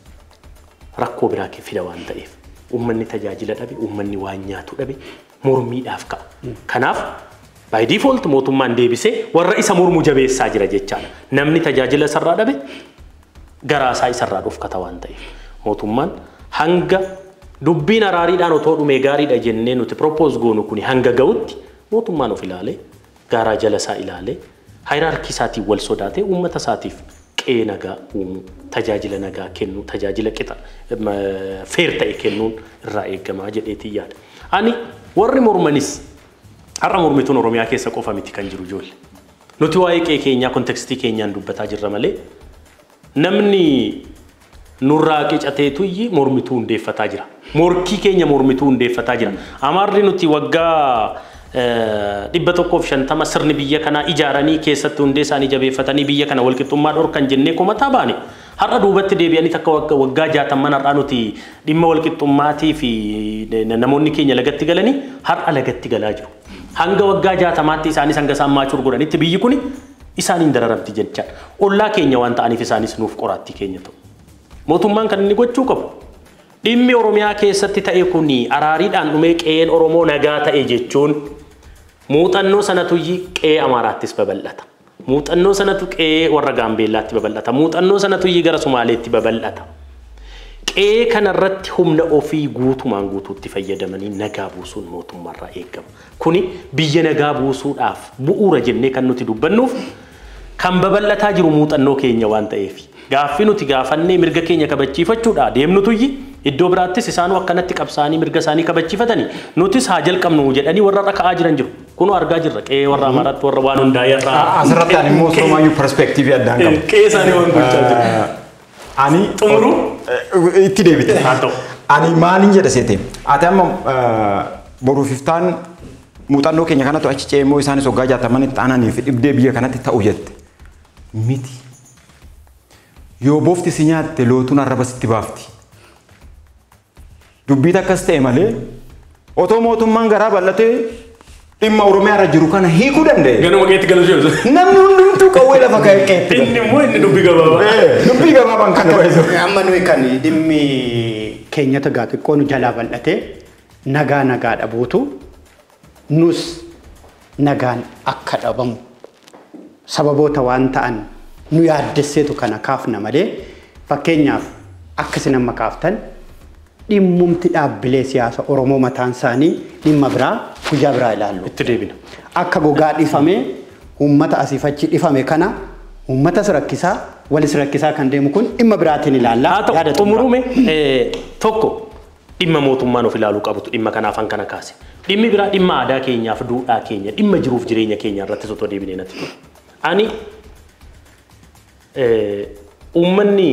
rakkoo biraa fida waan ta'eef uummanni tajaajila dhabe, uummanni waan nyaatu dhabe mormiidhaaf ka'a. Kanaaf by default mootummaan deebisee warra isa mormu jabeessaa jira jechaadha. Namni tajaajila isarraa dhabe garaasaa isarraa dhufkata waan ta'eef mootummaan hanga dubbiin araariidhaan otoo dhumee gaariidha jennee nuti propose goonu kuni hanga ga'utti mootummaan of ilaalee gaaraa jala isaa ilaalee hierarkii isaatiin wal sodaatee uummata isaatiif qe'ee nagaa uumu, tajaajila nagaa kennu, tajaajila qixa feer ta'e kennuun irraa eegamaa jedheetii yaada. Ani warri mormanis har'a mormituun Oromiyaa keessa qofa miti kan jiru ijoollee. Nuti waa'ee qe'ee keenyaa kontekstii keenyaan dubbataa jirra malee namni nurraa qicateetu iyyi mormituu hundeeffataa jira. Morkii keenya mormituu hundeeffataa jira. Amaarri nuti waggaa dhibba tokkoof shantama sirni biyya kanaa ijaaranii keessatti hundee isaanii jabeeffatanii biyya kana walqixxummaa dhorkan jennee komataa baane. Har'a duubatti deebi'anii takka waggaa jaatamman har'aa nuti dhimma walqixxummaatii fi namoonni keenya lagatti galanii har'a lagatti galaa jiru. Hanga waggaa jaatamaatti isaanis hanga isaan maachur godhanitti biyyi kuni isaaniin dararamti jechaadha. Ollaa keenya waan ta'aniif isaanis nuuf qoraattii keenya ta'u. Mootummaan kan inni gochuu qabu. Dhimmi Oromiyaa keessatti ta'e kuni araariidhaan dhumee qe'een Oromoo nagaa ta'e jechuun muuxannoo sanatu qe'ee Amaaraattis babal'ata. Muuxannoo sanatu qe'ee warra Gaambeellaatti babal'ata. Muuxannoo sanatu gara Somaaleetti babal'ata. Qe'ee kanarratti humna ofii guutumaan guutuutti fayyadamanii nagaa buusuun mootummaarraa eegama. Kuni biyya nagaa buusuudhaaf bu'uura jennee kan nuti dubbannuuf kan babal'ataa jiru muuxannoo keenya waan ta'eef. Gaaffii nuti gaafannee mirga keenya kabachiifachuudha deemnutu iddoo biraattis isaanuu akkanatti qabsaanii mirga isaanii kabachiifatanii nutis haa jalqabnu jedhanii warra irra ka'aa jiran jiru. Kunoo argaa jirra qe'ee warra Amaaraatti warra waan hundaa'e irraa. Asirratti ani immoo Somaayyuu perspektiivii addaan qabu. Qe'ee isaanii waan gochaa jiru. Ani xumuru itti deebite. Haa ta'u. Ani maaliin jedha seete? Ati amma boruuf iftaan muuxannoo keenya kanatu achi ce'ee immoo isaanis waggaa jaatamanitti aananii fi dhibdee biyya kanatti ta'u jette. Miti. Yoo boofti si nyaatte lootuun arraba sitti baafti. Dubbiin akkas ta'e malee otoo mootummaan garaa bal'atee dhimma Oromiyaa irra jiru kana hiikuu danda'e. Ganuma keetti galuu jiru. Namni hundumtuu qawwee lafa ka'eetti. Inni immoo inni dubbii gabaabaa. Dubbii gabaabaan kan baay'isu. Amma nuyi kan dhimmi keenyata gaa xiqqoo nu jalaa bal'atee nagaa nagaa dhabuutu nus nagaan akka dhabamu sababoota waan ta'an nu yaaddesseetu kana kaafna malee fakkeenyaaf akkasin amma kaaftan dhimmumti dhaabbilee siyaasa Oromoo mataan isaanii dhimma biraa guyyaa biraa ilaallu. Itti deebina. Akka gogaa dhifamee uummata asiif achi dhifame kana uummatas rakkisaa walis rakkisaa kan deemu kun dhimma biraatiin ilaalla. Haa ta'u xumurume tokko dhimma mootummaan of ilaaluu qabutu dhimma kanaaf an kana kaase. Dhimmi biraa dhimma aadaa keenyaaf duudhaa keenya dhimma jiruuf jireenya keenya irratti osoo deebinee natti ture. Ani uummanni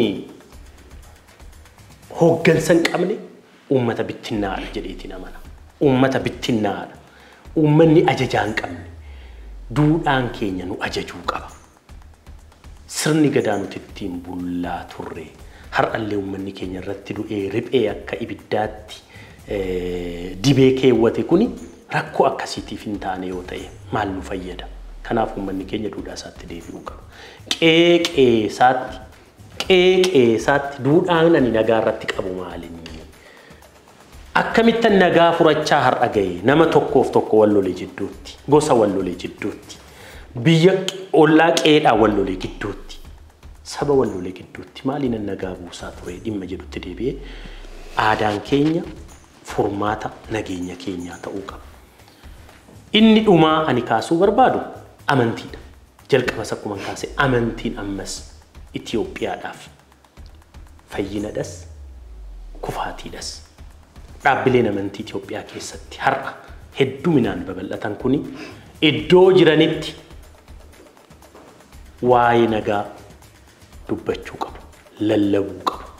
hooggansa hin qabne uummata bittinnaadha jedheetiin amana. Uummata bittinnaadha. Uummanni ajajaa hin qabne duudhaan keenya nu ajajuu qaba. Sirni gadaa nuti ittiin bullaa turre har'allee uummanni keenya irratti du'ee riphee akka ibiddaatti dibee keewwate kuni rakkoo akkasiitiif hin taane yoo ta'e maal nu fayyada? Kanaaf uummanni keenya duudhaa isaatti deebi'uu qaba. Qeeqee isaatti qeeqee isaatti duudhaan ani nagaa irratti qabu maalinni? Akkamittan nagaa furachaa har'a gahe nama tokkoof tokko wal lolee jidduutti gosa wal lolee jidduutti biyya ollaa qeedhaa wal lolee gidduutti saba wal lolee gidduutti maaliin nagaa buusaa ture dhimma jedhutti deebi'ee aadaan keenya furmaata nageenya keenyaa ta'uu qaba. Inni dhumaa ani kaasuu barbaadu amantiidha. Jalqabas akkuma kaase amantiin ammas Itoophiyaadhaaf fayyinadhas kufaatiidhas. Dhaabbileen amantii Itoophiyaa keessatti har'a hedduminaan babal'atan kuni iddoo jiranitti waa'ee nagaa dubbachuu qabu, lallabuu qabu.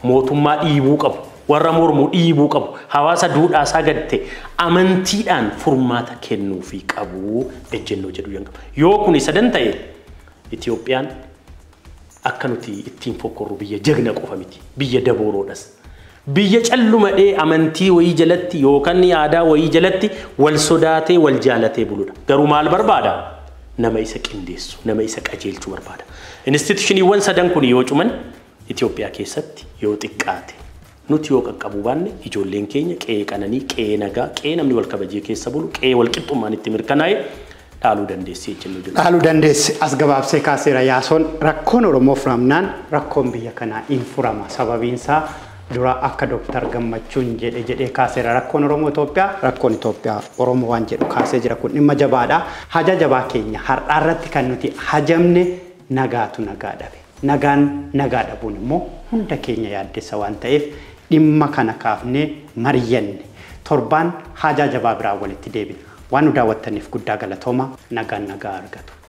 mootummaa dhiibuu qabu warra mormuu dhiibuu qabu hawaasa duudhaasaa gadte amantiidhaan furmaata kennuu fi qabu ejjennoo jedhu yanga yoo kun sadan ta'e Itoophiyaan akka nuti ittiin fokkorru biyya jagna qofa miti biyya daboroodhas biyya callumadhee amantii wayii jalatti yookaan aadaa wayii jalatti wal sodaatee wal jaalatee buludha garuu maal barbaada nama isa qindeessu nama isa qajeelchu barbaada institutioniiwwan sadan kun yoo cuman Itoophiyaa keessatti yoo xiqqaate nuti yoo qaqqabu baanne ijoolleen keenya qe'ee qananii qe'ee nagaa qe'ee namni wal kabajee keessa bulu qe'ee wal qixxummaan itti mirkanaa'e dhaaluu dandeessee jennu jenna. Dhaaluu dandeesse as gabaabsee kaaseera Yaasoon rakkoon Oromoo furamnaan rakkoon biyya kanaa in furama sababiinsaa dura akka Dooktar Gammachuun jedhe jedhee kaaseera rakkoon Oromoo Itoophiyaa rakkoon Itoophiyaa Oromoo waan jedhu kaasee jira kun dhimma jabaadha. Haja jabaa keenya har'aa irratti kan nuti hajamne nagaatu nagaa dhabe. Nagaan nagaa dhabuun immoo hunda keenya yaaddessa waan ta'eef dhimma kana kaafnee mari'anne torbaan haja jabaa biraa walitti deebina. Waan nu daawwattaniif guddaa galatooma nagaan nagaa argatu.